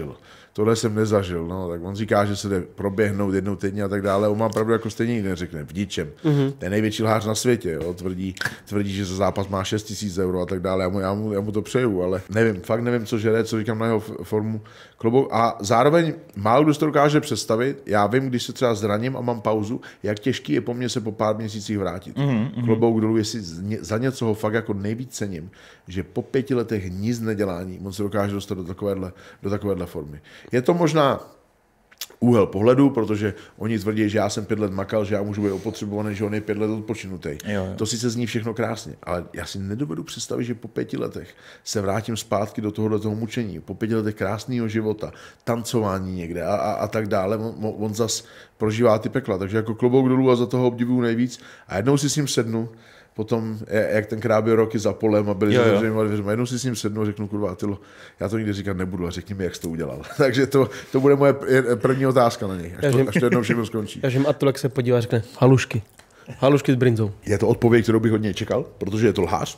nezažil, no, tak on říká, že se jde proběhnout jednou týdně a tak dále, on má pravdu jako stejně nikdy neřekne, v ničem. To je největší lhář na světě, jo, tvrdí, že za zápas má 6 000 euro a tak dále, já mu to přeju, ale fakt nevím, co žere, co říkám na jeho formu klobouk a zároveň málo kdo si to dokáže představit, já vím, když se třeba zraním a mám pauzu, jak těžký je po mně se po pár měsících vrátit. Klobouk dolů, jestli za něco ho fakt jako nejvíc cením, že po 5 letech nic nedělání, on se dokáže dostat do takovéhle formy. Je to možná úhel pohledu, protože oni tvrdí, že já jsem 5 let makal, že já můžu být opotřebovaný, že on je 5 let odpočinutý. Jo. To sice zní všechno krásně, ale já si nedovedu představit, že po 5 letech se vrátím zpátky do tohoto mučení, po 5 letech krásného života, tancování někde a tak dále. On zas prožívá ty pekla, takže jako klobouk dolů a za toho obdivuju nejvíc. A jednou si s ním sednu, potom, jak tenkrát byl roky za polem a byli zavřenýma dveřma, jednou si s ním sednu a řeknu, kurva, Attilo, já to nikdy říkat nebudu a řekni mi, jak jsi to udělal. Takže to bude moje první otázka na něj, až to jednou všechno skončí. Já žím Attilo, jak se podívá a řekne, halušky s brinzou. Je to odpověď, kterou bych od něj čekal, protože je to lhář.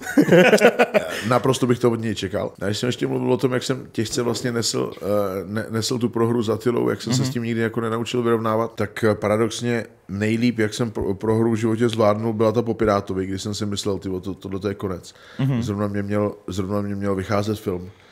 Naprosto bych to od něj čekal. A když jsem ještě mluvil o tom, jak jsem těžce vlastně nesl tu prohru s Attilou, jak jsem se s tím nikdy jako nenaučil vyrovnávat, tak paradoxně nejlíp, jak jsem prohru v životě zvládnul, byla ta po Pirátovi, kdy jsem si myslel, tohle je konec. Zrovna mě měl vycházet film.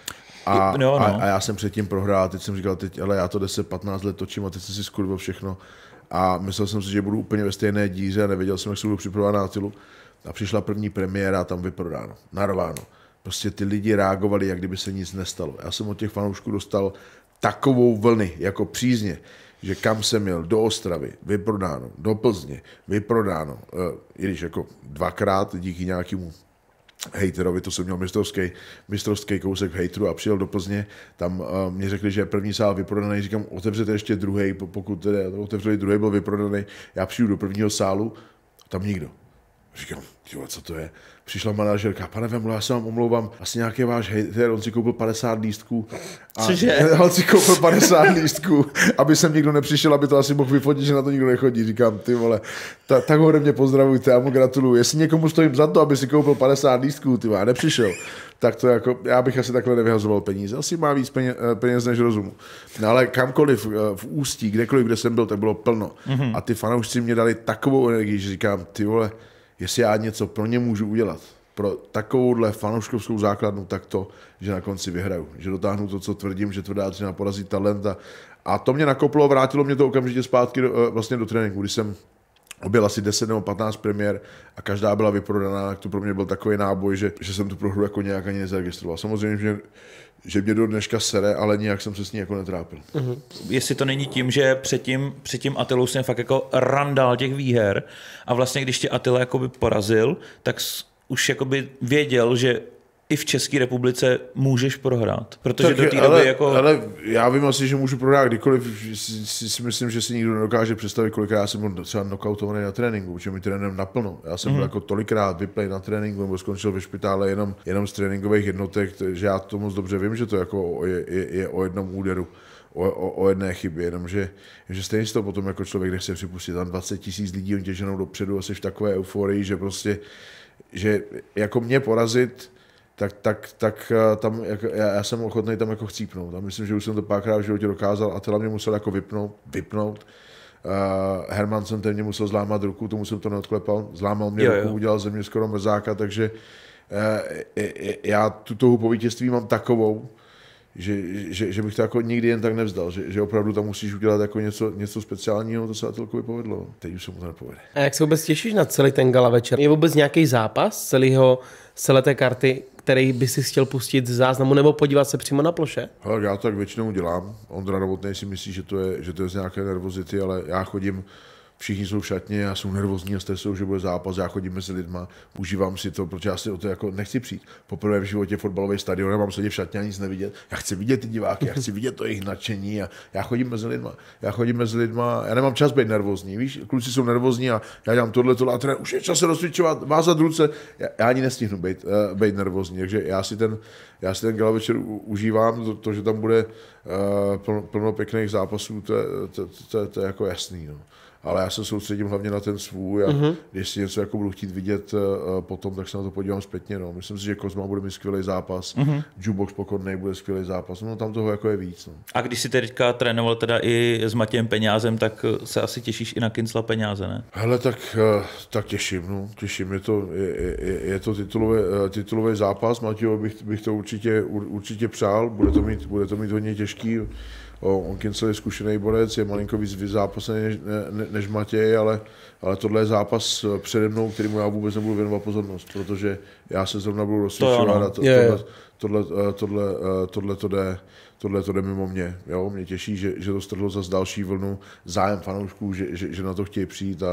A já jsem předtím prohrál, teď jsem říkal, ale já to 10-15 let točím a teď jsem si skurvil všechno. A myslel jsem si, že budu úplně ve stejné díře a nevěděl jsem, jak se budu připravovat na Attilu. A přišla první premiéra a tam vyprodáno, narváno. Prostě ty lidi reagovali, jak kdyby se nic nestalo. Já jsem od těch fanoušků dostal takovou vlny, jako přízně, že kam jsem měl, do Ostravy, vyprodáno, do Plzně, vyprodáno, i když jako dvakrát díky nějakému hejterovi, to jsem měl mistrovský kousek hejtru a přijel do Plzně, tam mě řekli, že je první sál vyprodaný, říkám, otevřete ještě druhý, pokud teda otevřeli druhý, byl vyprodaný, já přijdu do prvního sálu, tam nikdo. Říkám, co to je? Přišla manažerka, pane Vemlo, já se vám omlouvám, asi nějaký váš hejter, on si koupil 50 lístků. Cože? On si koupil 50 lístků, aby sem nikdo nepřišel, aby to asi mohl vyfotit, že na to nikdo nechodí. Říkám, ty vole, tak ho ode mě pozdravujte, já mu gratuluju. Jestli někomu stojím za to, aby si koupil 50 lístků, ty a nepřišel, tak to jako, já bych asi takhle nevyhazoval peníze. Asi má víc peněz než rozumu. No ale kamkoliv v Ústí, kdekoliv, kde jsem byl, tak bylo plno. A ty fanoušci mě dali takovou energii, že říkám, ty vole, jestli já něco pro ně můžu udělat, pro takovouhle fanouškovskou základnu, tak to, že na konci vyhraju. Že dotáhnu to, co tvrdím, že tvrdá dřina porazí talent. A to mě nakoplo, vrátilo mě to okamžitě zpátky vlastně do tréninku, když jsem byl asi 10 nebo 15 premiér a každá byla vyprodaná, tak to pro mě byl takový náboj, že jsem tu prohru jako nějak ani nezaregistroval. Samozřejmě, že mě do dneška sere, ale nijak jsem se s ní jako netrápil. Jestli to není tím, že před tím Attilou jsem fakt jako randál těch výher a vlastně když tě Attila jakoby porazil, tak už jakoby věděl, že i v České republice můžeš prohrát. Protože tak, do té doby jako... Ale já vím asi, že můžu prohrát kdykoliv. Si myslím, že si nikdo nedokáže představit, kolikrát já jsem byl třeba knockoutovaný na tréninku, protože mi trénem naplno. Já jsem byl jako tolikrát vyplej na tréninku, nebo skončil ve špitále jenom z tréninkových jednotek, že já to moc dobře vím, že to jako je o jednom úderu. O jedné chybě, jenomže stejně si to potom jako člověk nechce připustit. Tam 20 000 lidí on tě ženou dopředu a jsi v takové euforii, že prostě, že jako mě porazit, tak tam, jako, já jsem ochotný tam jako chcípnout. A myslím, že už jsem to párkrát v životě dokázal a Attila mě musel jako vypnout. Hermansen ten mě musel zlámat ruku, tomu jsem to neodklepal. Zlámal mě ruku, udělal ze mě skoro mrzáka, takže já tu touhu po vítězství mám takovou, že bych to jako nikdy jen tak nevzdal, že opravdu tam musíš udělat jako něco speciálního, to se Attilkovi povedlo. Teď už se mu to nepovede. A jak se vůbec těšíš na celý ten gala večer? Je vůbec nějaký zápas celé té karty, který by si chtěl pustit z záznamu nebo podívat se přímo na ploše? Hele, já to tak většinou dělám. Ondra Novotný si myslí, že to je z nějaké nervozity, ale já chodím, všichni jsou v šatně, já jsem nervózní a stresuju, že bude zápas, já chodím mezi lidma, užívám si to, protože já si o to jako nechci přijít. Poprvé v životě fotbalový stadion, nemám sedět v šatně a nic nevidět. Já chci vidět ty diváky, já chci vidět to jejich nadšení a já chodím mezi lidma. Já nemám čas být nervózní, víš, kluci jsou nervózní a já dělám tohle a trenér, už je čas se rozcvičovat, vázat ruce. Já ani nestihnu být nervózní, takže já si ten gala večer užívám, to, že tam bude plno pěkných zápasů, to je jako jasný. No. Ale já se soustředím hlavně na ten svůj a když si něco jako budu chtít vidět potom, tak se na to podívám zpětně. No. Myslím si, že Kozma bude mít skvělý zápas, Jukebox Pokornej bude skvělý zápas, no tam toho jako je víc. No. A když si teďka trénoval teda i s Matějem Peňázem, tak se asi těšíš i na Kincla Peňáze, ne? Hele, tak těším. Je to titulový zápas, Matějovi bych to určitě přál, bude to mít hodně těžký. On Kincel je zkušený borec, je malinko víc vyzápasený než Matěj, ale tohle je zápas přede mnou, kterému já vůbec nebudu věnovat pozornost, protože já se zrovna budu rozsvědčovat a tohle to jde mimo mě. Jo? Mě těší, že to strhlo zase další vlnu zájem fanoušků, že na to chtějí přijít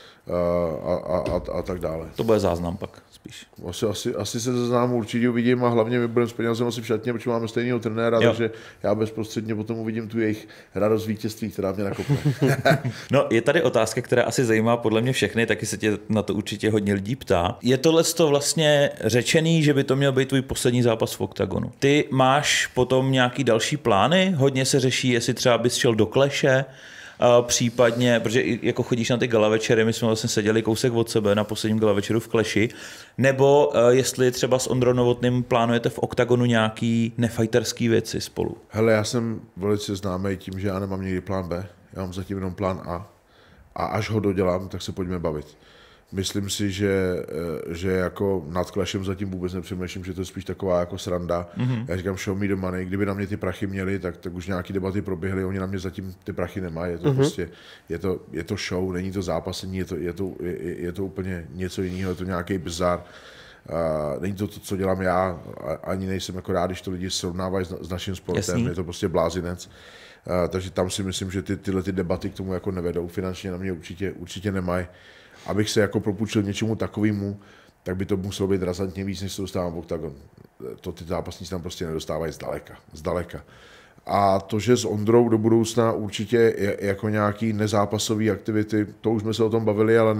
a tak dále. To bude záznam pak spíš. Asi se záznamu určitě uvidím a hlavně my budeme s Peňazem asi v šatně, protože máme stejného trenéra, takže já bezprostředně potom uvidím tu jejich radost vítězství, která mě nakopne. No, je tady otázka, která asi zajímá podle mě všechny, taky se tě na to určitě hodně lidí ptá. Je tohleto vlastně řečený, že by to měl být tvůj poslední zápas v oktagonu? Ty máš potom nějaký další plány? Hodně se řeší, jestli třeba bys šel do kleše, případně, protože jako chodíš na ty gala večery, my jsme vlastně seděli kousek od sebe na posledním gala večeru v Kleši, nebo jestli třeba s Ondrou Novotným plánujete v oktagonu nějaký nefajterský věci spolu? Hele, já jsem velice známý tím, že já nemám nikdy plán B, já mám zatím jenom plán A. A až ho dodělám, tak se pojďme bavit. Myslím si, že jako nad Clashem zatím vůbec nepřemýšlím, že to je spíš taková jako sranda. Já říkám show me the money, kdyby na mě ty prachy měli, tak už nějaký debaty proběhly, oni na mě zatím ty prachy nemají, je to prostě, je to show, není to zápasení, je to úplně něco jiného, je to nějaký bizar. Není to, co dělám já, ani nejsem jako rád, když to lidi srovnávají s naším sportem, jasný. Je to prostě blázinec. Takže tam si myslím, že tyhle debaty k tomu jako nevedou, finančně na mě určitě nemají. Abych se jako propůjčil něčemu takovému, tak by to muselo být razantně víc, než se dostávám v OKTAGON. To ty zápasníci tam prostě nedostávají zdaleka. A to, že s Ondrou do budoucna určitě jako nějaký nezápasové aktivity, to už jsme se o tom bavili, ale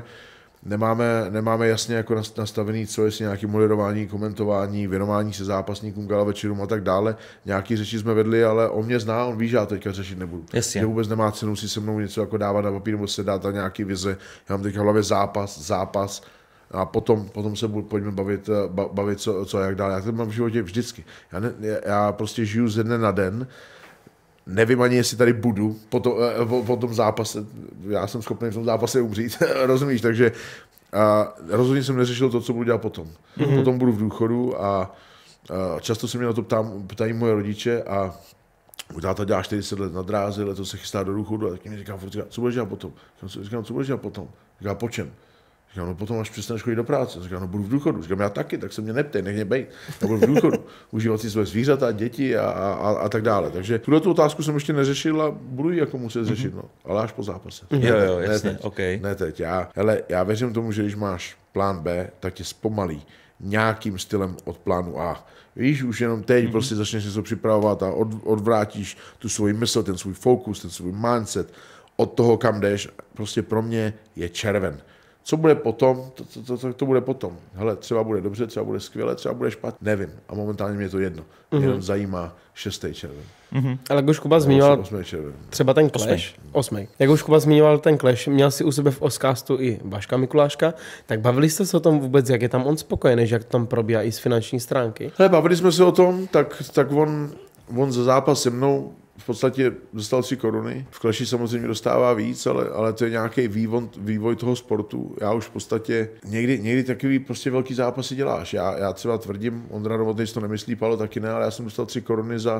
nemáme jasně jako nastavený, co jestli nějaké moderování, komentování, věnování se zápasníkům, gala večerům a tak dále. Nějaký řeči jsme vedli, ale on mě zná, on ví, že já teďka řešit nebudu. Jasně. Že vůbec nemá cenu si se mnou něco jako dávat na papír nebo se dát na nějaký vize. Já mám teďka v hlavě zápas a potom se pojďme bavit co a jak dále. Já to mám v životě vždycky. Já prostě žiju ze dne na den. Nevím ani, jestli tady budu po tom zápase. Já jsem schopný v tom zápase umřít, rozumíš? Takže rozhodně jsem neřešil to, co budu dělat potom. Potom budu v důchodu a často se mě na to ptají moje rodiče a můj táta dělá 40 let na dráze, letos se chystá do důchodu a taky mi říká, co budeš dělat potom? Říkám, co budeš dělat potom? Říká, po čem? Říkám, no potom, až přestaneš chodit do práce. Říkám, no budu v důchodu. Říkám, já taky, tak se mě neptej, nech mě bejt. Já budu v důchodu. Užívat si své zvířata, děti a tak dále. Takže tuto otázku jsem ještě neřešil a budu ji jako muset řešit, no. Ale až po zápase. Jo, jasně, okay. Ne teď. Já věřím tomu, že když máš plán B, tak tě zpomalí nějakým stylem od plánu A. Víš, už jenom teď prostě začneš něco připravovat a odvrátíš tu svůj mysl, ten svůj fokus, ten svůj mindset od toho, kam jdeš. Prostě pro mě je červen. Co bude potom, to bude potom. Hele, třeba bude dobře, třeba bude skvěle, třeba bude špatně, nevím. A momentálně mě je to jedno. Jenom zajímá 6. červen. Ale jak už Kuba zmiňoval třeba ten Clash, 8. Jak už Kuba zmiňoval ten Clash, měl si u sebe v Oscastu i Vaška Mikuláška, tak bavili jste se o tom vůbec, jak je tam on spokojený, že jak tam probíhá i z finanční stránky? Hele, bavili jsme se o tom, tak on za zápas se mnou v podstatě dostal 3 koruny. V Clashi samozřejmě dostává víc, ale to je nějaký vývoj toho sportu. Já už v podstatě někdy takový prostě velký zápasy děláš. Já třeba tvrdím, Ondra Novotný to nemyslí, Paolo taky ne, ale já jsem dostal 3 koruny za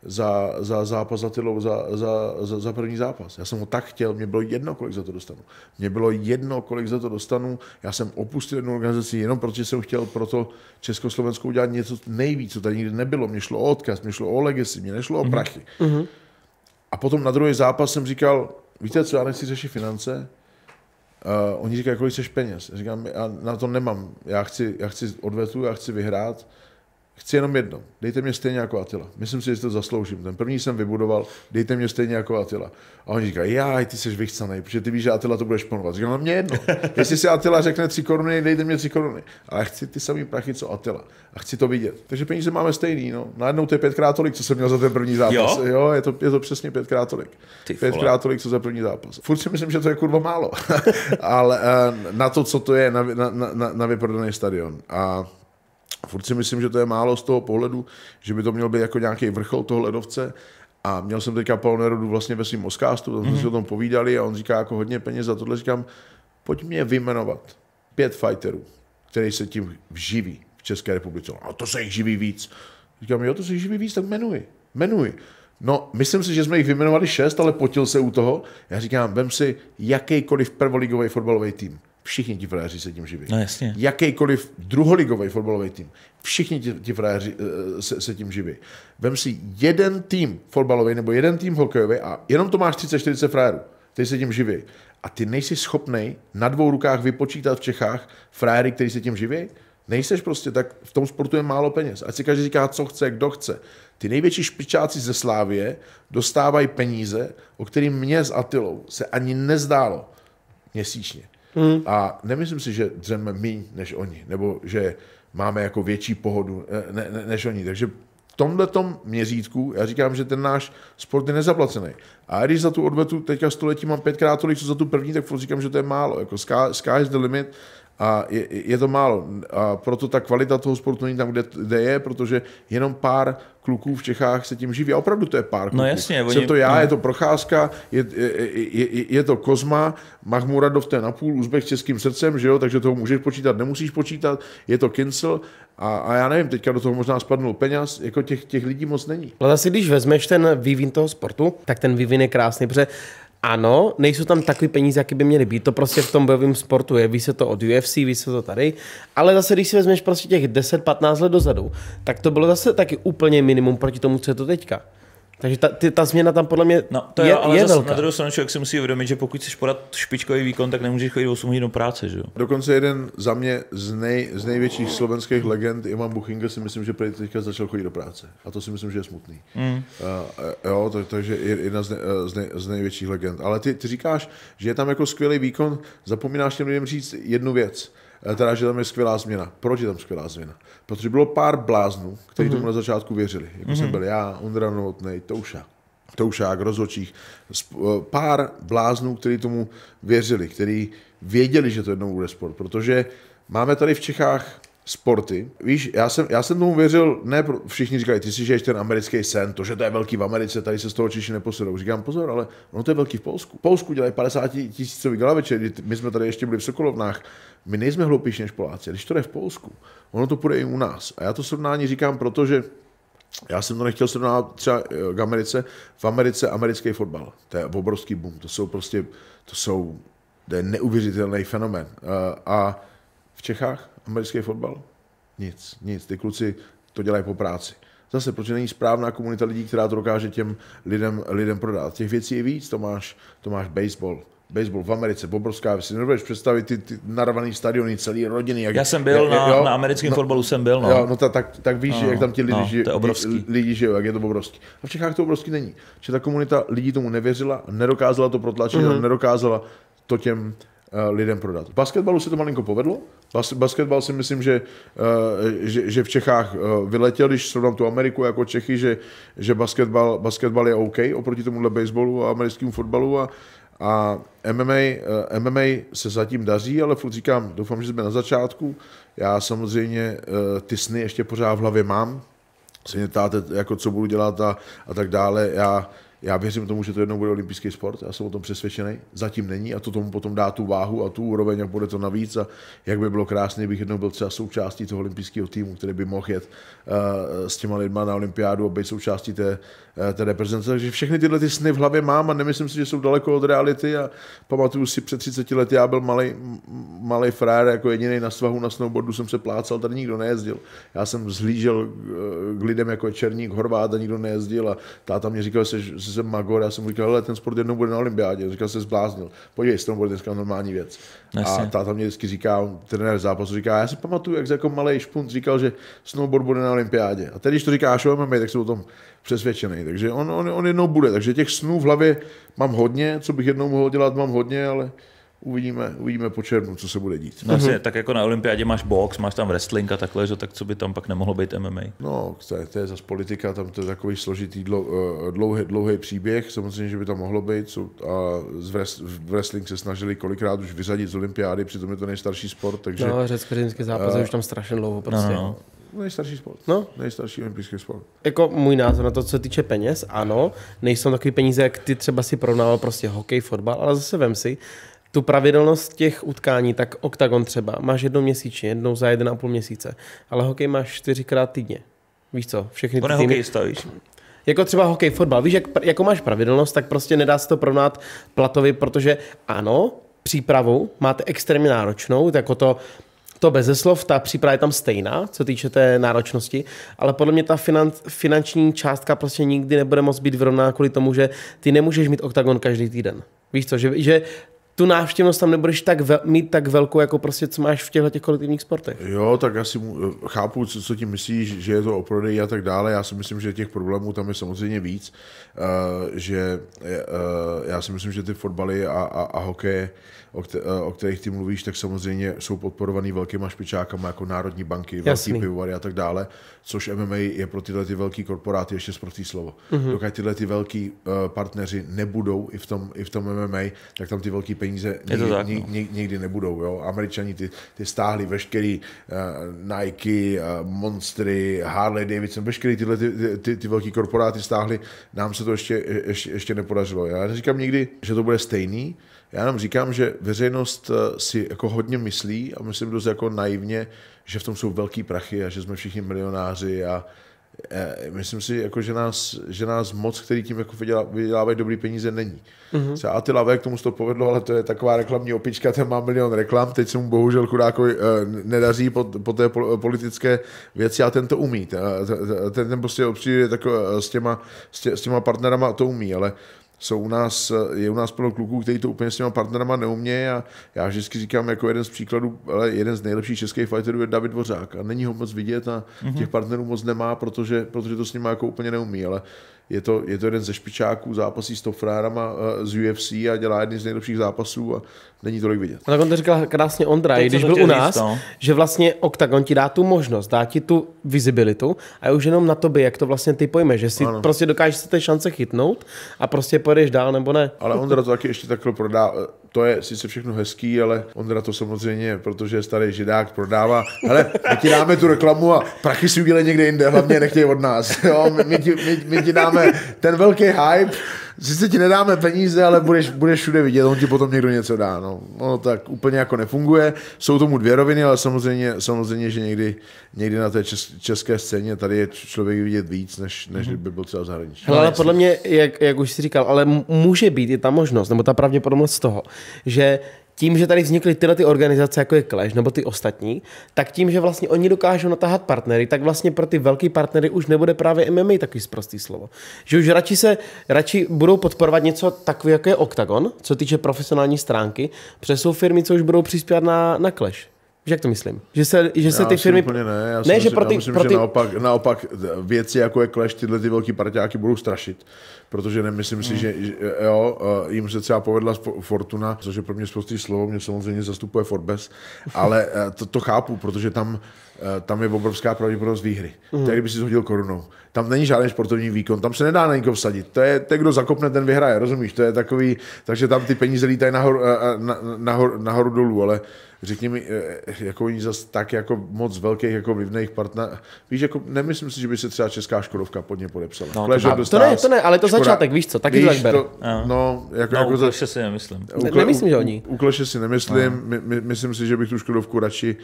zápas za Tylou, za první zápas. Já jsem ho tak chtěl, mě bylo jedno, kolik za to dostanu. Já jsem opustil jednu organizaci jenom protože jsem chtěl pro to Československou udělat něco nejvíc, co tady nikdy nebylo. Mně šlo o odkaz, mně šlo o legacy, mně nešlo o prachy. A potom na druhý zápas jsem říkal, víte co, já nechci řešit finance. Oni říkají, kolik chceš peněz. Já říkám, já na to nemám. Já chci odvetu, já chci vyhrát. Chci jenom jedno, dejte mě stejně jako Attila. Myslím si, že to zasloužím. Ten první jsem vybudoval, dejte mě stejně jako Attila. A oni říkají, ty jsi vychcanej, protože ty víš, že Attila to bude šponovat. Říkám, no mě jedno. Jestli si Attila řekne 3 koruny, dejte mě 3 koruny. Ale chci ty samý prachy, co Attila. A chci to vidět. Takže peníze máme stejný. No. Najednou to je 5krát tolik, co jsem měl za ten první zápas. Jo, je to přesně 5krát tolik. 5krát tolik, co za první zápas. Furt si myslím, že to je kurva málo. Ale na to, co to je, na vyprodaný stadion. A furt si myslím, že to je málo z toho pohledu, že by to měl být jako nějaký vrchol toho ledovce. A měl jsem teďka Paolo Nerudu vlastně ve svým Oscastu, tam jsme si o tom povídali a on říká jako hodně peněz a tohle. Říkám, pojď mě vyjmenovat 5 fighterů, který se tím živí v České republice. A to se jich živí víc. Říkám, jo, to se jich živí víc, tak jmenuj. No, myslím si, že jsme jich vyjmenovali 6, ale potil se u toho. Já říkám, vem si jakýkoliv prvoligový fotbalový tým. Všichni ti frajeři se tím živí. No, jasně. Jakýkoliv druholigový fotbalový tým. Všichni ti frajeři se tím živí. Vem si jeden tým fotbalový nebo jeden tým hokejový a jenom to máš 30-40 frajerů, kteří se tím živí. A ty nejsi schopnej na 2 rukách vypočítat v Čechách frajery, kteří se tím živí? Nejseš prostě, tak v tom sportu je málo peněz. Ať si každý říká, co chce, kdo chce. Ty největší špičáci ze Slávie dostávají peníze, o kterým mě s Attilou se ani nezdálo měsíčně. A nemyslím si, že dřeme míň než oni, nebo že máme jako větší pohodu než oni. Takže v tomhletom měřítku já říkám, že ten náš sport je nezaplacený. A když za tu odvetu teďka století mám 5krát tolik, co za tu první, tak říkám, že to je málo. Jako sky is the limit A je to málo. A proto ta kvalita toho sportu není tam, kde je, protože jenom pár kluků v Čechách se tím živí. A opravdu to je pár kluků. No jasně. Jsem to já, je to Procházka, je to Kozma, Mahmuradov, to je napůl Uzbek s českým srdcem, že jo, takže toho můžeš počítat, nemusíš počítat, je to Kincel a já nevím, teďka do toho možná spadnul peněz, jako těch lidí moc není. Ale zase, když vezmeš ten vývin toho sportu, tak ten vývin je krásný, protože ano, nejsou tam takový peníze, jaký by měly být. To prostě v tom bojovém sportu je. Ví se to od UFC, ví se to tady. Ale zase, když si vezmeš prostě těch 10-15 let dozadu, tak to bylo zase taky úplně minimum proti tomu, co je to teďka. Takže ta změna tam podle mě je zase velká. Na druhou stranu člověk si musí uvědomit, že pokud chceš podat špičkový výkon, tak nemůžeš chodit 8 hodin do práce. Že? Dokonce jeden za mě z největších slovenských legend, Ivan Buchinga, si myslím, že teďka začal chodit do práce. A to si myslím, že je smutný. Takže je jedna z největších legend. Ale ty říkáš, že je tam jako skvělý výkon, zapomínáš těm lidem říct jednu věc. Teda, že tam je skvělá změna. Proč je tam skvělá změna? Protože bylo pár bláznů, kteří tomu na začátku věřili. Jako jsem byl já, Ondra Novotnej, Toušák, Rozhodčích. Pár bláznů, kteří tomu věřili, kteří věděli, že to jednou bude sport. Protože máme tady v Čechách sporty. Víš, já jsem tomu věřil, ne, všichni říkají, ty si žiješ ten americký sen, to, že to je velký v Americe, tady se z toho Češi neposedou. Říkám, pozor, ale ono to je velký v Polsku. V Polsku dělají 50 000 gala večer, my jsme tady ještě byli v Sokolovnách. My nejsme hloupější než Poláci, když to jde v Polsku, ono to půjde i u nás. A já to srovnání říkám, protože já jsem to nechtěl srovnávat třeba k Americe. V Americe americký fotbal, to je obrovský boom, to je neuvěřitelný fenomén. A v Čechách americký fotbal? Nic. Ty kluci to dělají po práci. Zase, protože není správná komunita lidí, která to dokáže těm lidem prodat. Těch věcí je víc, to máš baseball v Americe, obrovská věc. Nedovedeš představit ty narvaný stadiony, celý rodiny. Já jsem byl na americkém fotbalu, no. Jo, tak víš, jak tam ti lidi žijou, jak je to obrovský. A v Čechách to obrovský není. Že ta komunita lidí tomu nevěřila, nedokázala to protlačit, nedokázala to těm lidem prodat. V basketbalu se to malinko povedlo. Basketbal si myslím, že v Čechách vyletěl, když srovnám tu Ameriku jako Čechy, že basketbal je OK oproti tomuhle baseballu a americkému fotbalu a MMA se zatím daří, ale furt říkám, doufám, že jsme na začátku. Já samozřejmě ty sny ještě pořád v hlavě mám. Se mě ptáte, jako co budu dělat a tak dále. Já věřím tomu, že to jednou bude olympijský sport, já jsem o tom přesvědčený. Zatím není a to tomu potom dá tu váhu a tu úroveň, jak bude to navíc a jak by bylo krásné, kdybych jednou byl třeba součástí toho olympijského týmu, který by mohl jet s těma lidma na olympiádu a být součástí té reprezentace. Takže všechny tyhle ty sny v hlavě mám a nemyslím si, že jsou daleko od reality a pamatuju si před 30 lety, já byl malej frajer, jako jediný na svahu na snowboardu jsem se plácal, tady nikdo nejezdil. Já jsem zhlížel k lidem jako Černík, Horvát a nikdo nejezdil a táta mě říkal, že jsem magor, já jsem mu říkal, hele, ten sport jednou bude na olympiádě. Říkal, se zbláznil. Podívej, snowboard dneska normální věc. A táta mě vždycky říká, trenér zápasu říká, já si pamatuju, jak jako malej špunt říkal, že snowboard bude na olympiádě. A teď, když to říkáš o MMA, tak jsem o tom přesvědčený. Takže on jednou bude. Takže těch snů v hlavě mám hodně, co bych jednou mohl dělat, mám hodně, ale uvidíme po červnu, co se bude dít. No, tak jako na olympiádě máš box, máš tam wrestling a takhle, že tak co by tam pak nemohlo být MMA? No, to je zase politika, tam to je takový složitý, dlouhý příběh, samozřejmě, že by tam mohlo být. A wrestling se snažili kolikrát už vyřadit z olympiády, přitom je to nejstarší sport, takže... No, řecko-římský zápas je už tam strašně dlouho prostě. No. Nejstarší sport. Nejstarší olympijský sport. Jako můj názor na to, co se týče peněz, ano, nejsou takový peníze, jak ty třeba si porovnával prostě hokej, fotbal, ale zase vem si, tu pravidelnost těch utkání, tak oktagon třeba, máš jednou měsíčně, jednou za 1,5 měsíce, ale hokej máš 4krát týdně. Víš co, všechny ty týmy... stavíš. Jako třeba hokej, fotbal, víš, jako máš pravidelnost, tak prostě nedá se to porovnat platově, protože ano, přípravu máte extrémně náročnou, jako to beze slov, ta příprava je tam stejná, co týče té náročnosti, ale podle mě ta finanční částka prostě nikdy nebude moct být vyrovnaná kvůli tomu, že ty nemůžeš mít oktagon každý týden. Víš co, že tu návštěvnost tam nebudeš mít tak velkou, jako prostě co máš v těchto kolektivních sportech. Jo, tak já si chápu, co tím myslíš, že je to o prodeji a tak dále. Já si myslím, že těch problémů tam je samozřejmě víc. Já si myslím, že ty fotbaly a hokeje, o kterých ty mluvíš, tak samozřejmě jsou podporovaný velkýma špičákama jako národní banky, velký pivovary a tak dále, což MMA je pro tyhle ty velký korporáty ještě sprostý slovo. Dokud tyhle ty velký partneři nebudou i v tom MMA, tak tam ty velký peníze peníze nikdy nebudou. Jo? Američani ty stáhli veškerý Nike, Monstery, Harley Davidson, veškerý tyhle ty velký korporáty stáhli, nám se to ještě nepodařilo. Já neříkám nikdy, že to bude stejný, já jenom říkám, že veřejnost si jako hodně myslí a myslím dost jako naivně, že v tom jsou velký prachy a že jsme všichni milionáři a myslím si, jako, že nás moc, který tím jako vydělávají dobrý peníze, není. Třeba Attila Vek, tomu se to povedlo, ale to je taková reklamní opička, ten má milion reklam, teď se mu bohužel chudákovi nedaří po té politické věci a ten to umí. Ten prostě přijde s těma partnerama to umí, ale je u nás plno kluků, kteří to úplně s těma partnerama neumějí a já vždycky říkám jako jeden z příkladů, ale jeden z nejlepších českých fighterů je David Dvořák a není ho moc vidět a těch partnerů moc nemá, protože to s nima jako úplně neumí, ale je to jeden ze špičáků, zápasí s top frárama z UFC a dělá jedny z nejlepších zápasů a není tolik vidět. A tak on to říkal krásně Ondra, když byl u nás, že vlastně Octagon ti dá tu možnost, dá ti tu visibilitu a je už jenom na tobě, jak to vlastně ty pojmeš, že si prostě dokážeš si té šance chytnout a prostě pojedeš dál nebo ne. Ale Ondra to taky ještě takhle prodá, to je sice všechno hezký, ale Ondra to samozřejmě, protože je starý židák, prodává. Hele, my ti dáme tu reklamu a prachy si udělej někde jinde, hlavně nechtěj od nás. Jo? My ti dáme ten velký hype, sice ti nedáme peníze, ale budeš všude vidět, on ti potom někdo něco dá. No tak úplně jako nefunguje. Jsou tomu dvě roviny, ale samozřejmě že někdy na té české scéně tady je člověk vidět víc, než by byl třeba v zahraničí. Ale podle mě, jak už jsi říkal, ale může být i ta možnost, nebo ta pravděpodobnost z toho, že tím, že tady vznikly tyhle ty organizace, jako je Clash, nebo ty ostatní, tak tím, že vlastně oni dokážou natáhat partnery, tak vlastně pro ty velký partnery už nebude právě MMA takový sprostý slovo. Že už radši budou podporovat něco takového, jako je Octagon, co týče profesionální stránky, protože jsou firmy, co už budou přispívat na Clash. Víš, jak to myslím? Že se ty firmy... Úplně ne. Já myslím, že naopak věci, jako je Clash, tyhle ty velký parťáky budou strašit. Protože nemyslím si, že jim se třeba povedla Fortuna, což je pro mě sprostý slovo, mě samozřejmě zastupuje Forbes, ale to chápu, protože tam je obrovská pravděpodobnost výhry. To je, kdyby si hodil korunou. Tam není žádný sportovní výkon, tam se nedá na nikoho vsadit. To je, kdo zakopne, ten vyhraje, rozumíš? To je takový, takže tam ty peníze lítají nahoru dolů, ale řekni mi, jako oni zase tak jako moc velkých jako vlivných partnerů. Víš, jako nemyslím si, že by se třeba česká Škodovka pod ně podepsala. No, to ne, ale to začátek, víš co, taky to tak beru. U Kleše si nemyslím. Nemyslím, že oni. U Kleše si nemyslím, myslím si, že bych tu Škodovku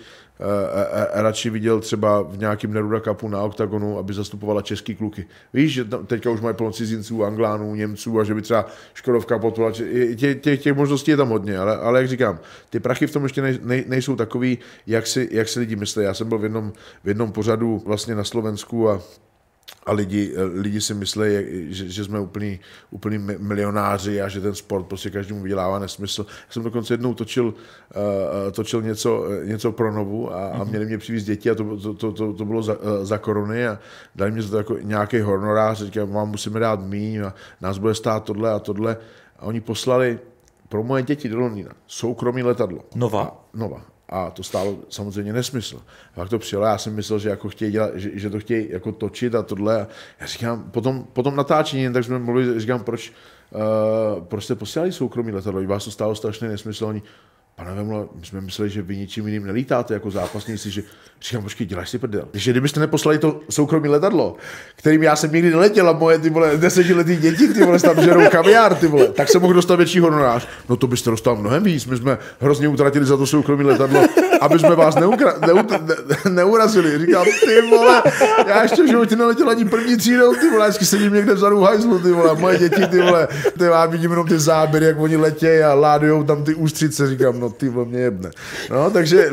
radši viděl třeba v nějakém Neruda Cupu na Octagonu, aby zastupovala český kluky. Víš, že teďka už mají plno cizinců, Anglánů, Němců a že by třeba Škodovka podporovala. Těch možností je tam hodně, ale jak říkám, ty prachy v tom ještě nejsou takový, jak si lidi myslí. Já jsem byl v jednom pořadu vlastně na Slovensku a lidi si myslí, že jsme úplný milionáři a že ten sport prostě každému vydělává nesmysl. Já jsem dokonce jednou točil něco pro Novu a měli mě přivést děti a to bylo za koruny a dali mě za to jako nějaký honorář, říkám, vám musíme dát míň a nás bude stát tohle a tohle. A oni poslali pro moje děti do Londýna soukromý letadlo. Nova. A to stálo samozřejmě nesmysl. A pak to přijelo, já jsem myslel, že jako chtějí dělat, že to chtějí jako točit a tohle. A já říkám, potom natáčení, tak jsme mluvili, říkám, proč jste posílali soukromý letadlo, vás to stálo strašně nesmysl. Oni, pane Vemlo, my jsme mysleli, že vy ničím jiným nelítáte jako zápasníci, že říkám, počkej, děláš si prdel. Když kdybyste neposlali to soukromý letadlo, kterým já jsem nikdy neletěl a moje 10letý děti, tam žerou kaviár, tak jsem mohl dostat větší honorář. No to byste dostal mnohem víc, my jsme hrozně utratili za to soukromý letadlo, aby jsme vás neurazili. Říkám, ty vole, já ještě v životě neletěl ani první třídou, ty vole, vždycky sedím někde vzadu v hajzlu, ty vole, moje děti, ty vole, já vidím jenom ty záběry, jak oni letějí a ládujou tam ty ústřice, říkám, no ty vole, mě jebne. No, takže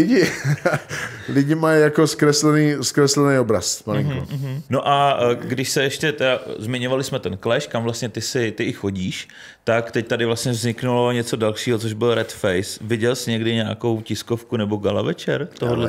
lidi mají jako zkreslený obraz, malinko. No a když se ještě, zmiňovali jsme ten Clash, kam vlastně ty i chodíš, tak teď tady vlastně vzniknulo něco dalšího, což byl Red Face. Viděl jsi někdy nějakou tiskovku nebo gala večer tohohle?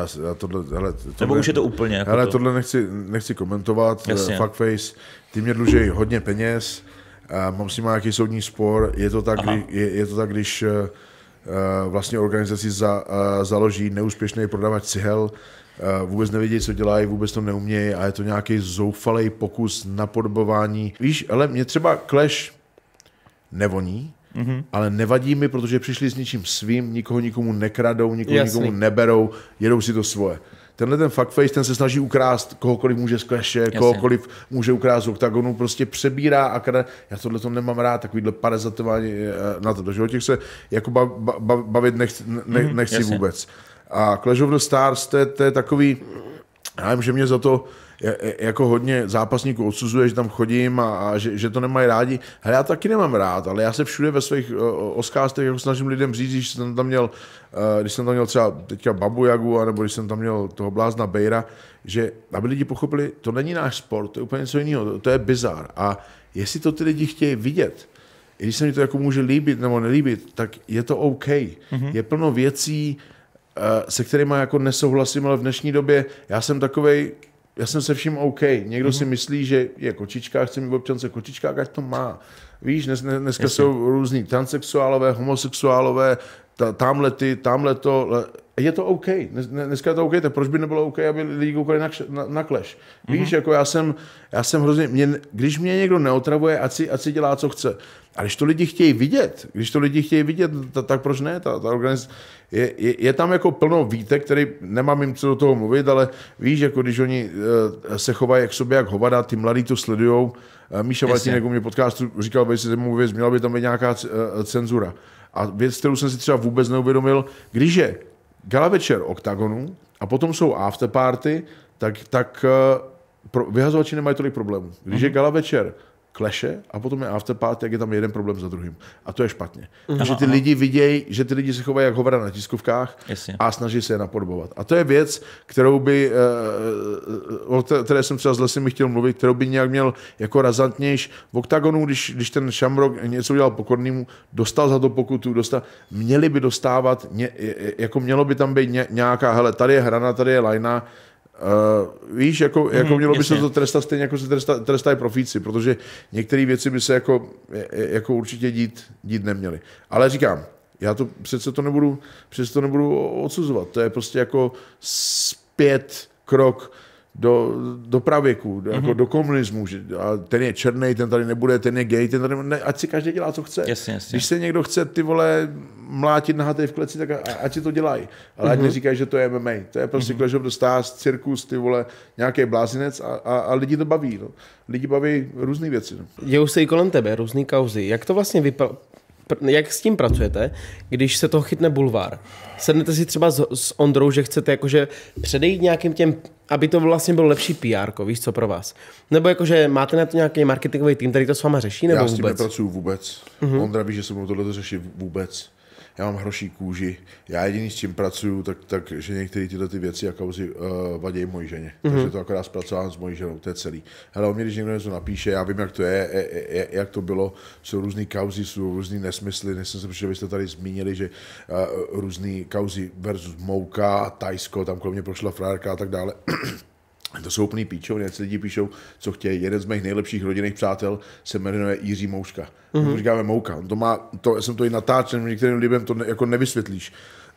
Nebo už je to úplně jako to? Tohle nechci komentovat. Fuckface, ty mě dluží hodně peněz, mám s nimi nějaký soudní spor, je to tak, když vlastně organizaci založí neúspěšný prodavač cihel, vůbec nevědí, co dělají, vůbec to neumějí a je to nějaký zoufalý pokus napodobování. Víš, ale mě třeba Clash nevoní, ale nevadí mi, protože přišli s ničím svým, nikomu nekradou, nikomu neberou, jedou si to svoje. Tenhle ten fuckface, ten se snaží ukrást kohokoliv může z Clashe, kohokoliv může ukrást z Octagonu, prostě přebírá a krade. Já tohle nemám rád, takovýhle parazatování na to, takže o těch se jako bavit nechci vůbec. A Clash of the Stars, to je takový, já vím, že mě za to jako hodně zápasníků odsuzuje, že tam chodím a že to nemají rádi. Hele, já taky nemám rád, ale já se všude ve svých oscástech jako snažím lidem říct, když jsem tam měl třeba teďka Babu Jagu, nebo když jsem tam měl toho blázna Bejra, že aby lidi pochopili, to není náš sport, to je úplně něco jiného, to je bizar. A jestli to ty lidi chtějí vidět, i když se mi to jako může líbit nebo nelíbit, tak je to OK. Je plno věcí, se kterými jako nesouhlasím, ale v dnešní době já jsem se vším OK. Někdo si myslí, že je kočička, chce mít v občance kočička, ať to má. Víš, dneska jsou různý transsexuálové, homosexuálové, tamhle to. Je to OK. Dneska je to OK, tak proč by nebylo OK, aby lidi koukali na Clash? Víš, jako já jsem hrozně, když mě někdo neotravuje, ať si dělá, co chce. A když to lidi chtějí vidět, tak proč ne? Ta organizace je tam jako plno výtek, který nemám jim co do toho mluvit, ale víš, jako když oni se chovají k sobě jak hovada, ty mladí to sledujou. Míša Martínek u mě podcastu říkal, že se mu věc, měla by tam být nějaká cenzura. A věc, kterou jsem si třeba vůbec neuvědomil, když je gala večer Octagonu a potom jsou afterparty, tak vyhazovači nemají tolik problémů. Když je gala večer Clashe a potom je afterparty, tak je tam jeden problém za druhým. A to je špatně. Že ty lidi vidějí, že ty lidi se chovají jak hovada na tiskovkách a snaží se je napodobovat. A to je věc, o které jsem třeba s Lesem chtěl mluvit, kterou by nějak měl jako razantnější. V Octagonu, když ten Shamrock něco udělal pokornému, dostal za to pokutu, měli by dostávat, jako mělo by tam být nějaká, hele, tady je hrana, tady je lajna. Víš, jako mělo by se to trestat stejně, jako se trestají profíci, protože některé věci by se jako určitě dít neměly. Ale říkám, já to přece to nebudu odsuzovat. To je prostě jako zpět krok do pravěku, jako do komunismu. A ten je černý, ten tady nebude, ten je gay, ten tady ne, ať si každý dělá, co chce. Jasně. Když se někdo chce, ty vole, mlátit nahatej v kleci, tak ať si to dělají. Ale ať neříkají, že to je MMA. To je prostě Clash of the Stars, cirkus, ty vole, nějaký blázinec a lidi to baví. No. Lidi baví různé věci. No. Dějou se i kolem tebe různý kauzy. Jak to vlastně jak s tím pracujete, když se toho chytne bulvár? Sednete si třeba s Ondrou, že chcete jakože předejít nějakým těm, aby to vlastně bylo lepší PR, víš co pro vás? Nebo jakože máte na to nějaký marketingový tým, který to s váma řeší, nebo vůbec? Já s tím nepracuju vůbec. Ondra ví, že se mnou tohle řeší vůbec. Já mám hroší kůži. Já jediný s čím pracuju, že některé tyhle ty věci a kauzy vadí mojí ženě. Takže to akorát zpracovám s mojí ženou, to je celý. Hele, o mě, když někdo něco napíše, já vím, jak to je, jak to bylo, jsou různý kauzy, jsou různý nesmysly, než jsem se přišel, abyste tady zmínili, že různý kauzy versus Mouka, Tajsko, tam kolem mě prošla frajerka a tak dále. To jsou úplný píčovny, ať lidi píšou, co chtějí. Jeden z mých nejlepších rodinných přátel se jmenuje Jiří Mouška. My říkáme Mouka. Já jsem to i natáčel, některým lidem to jako nevysvětlíš.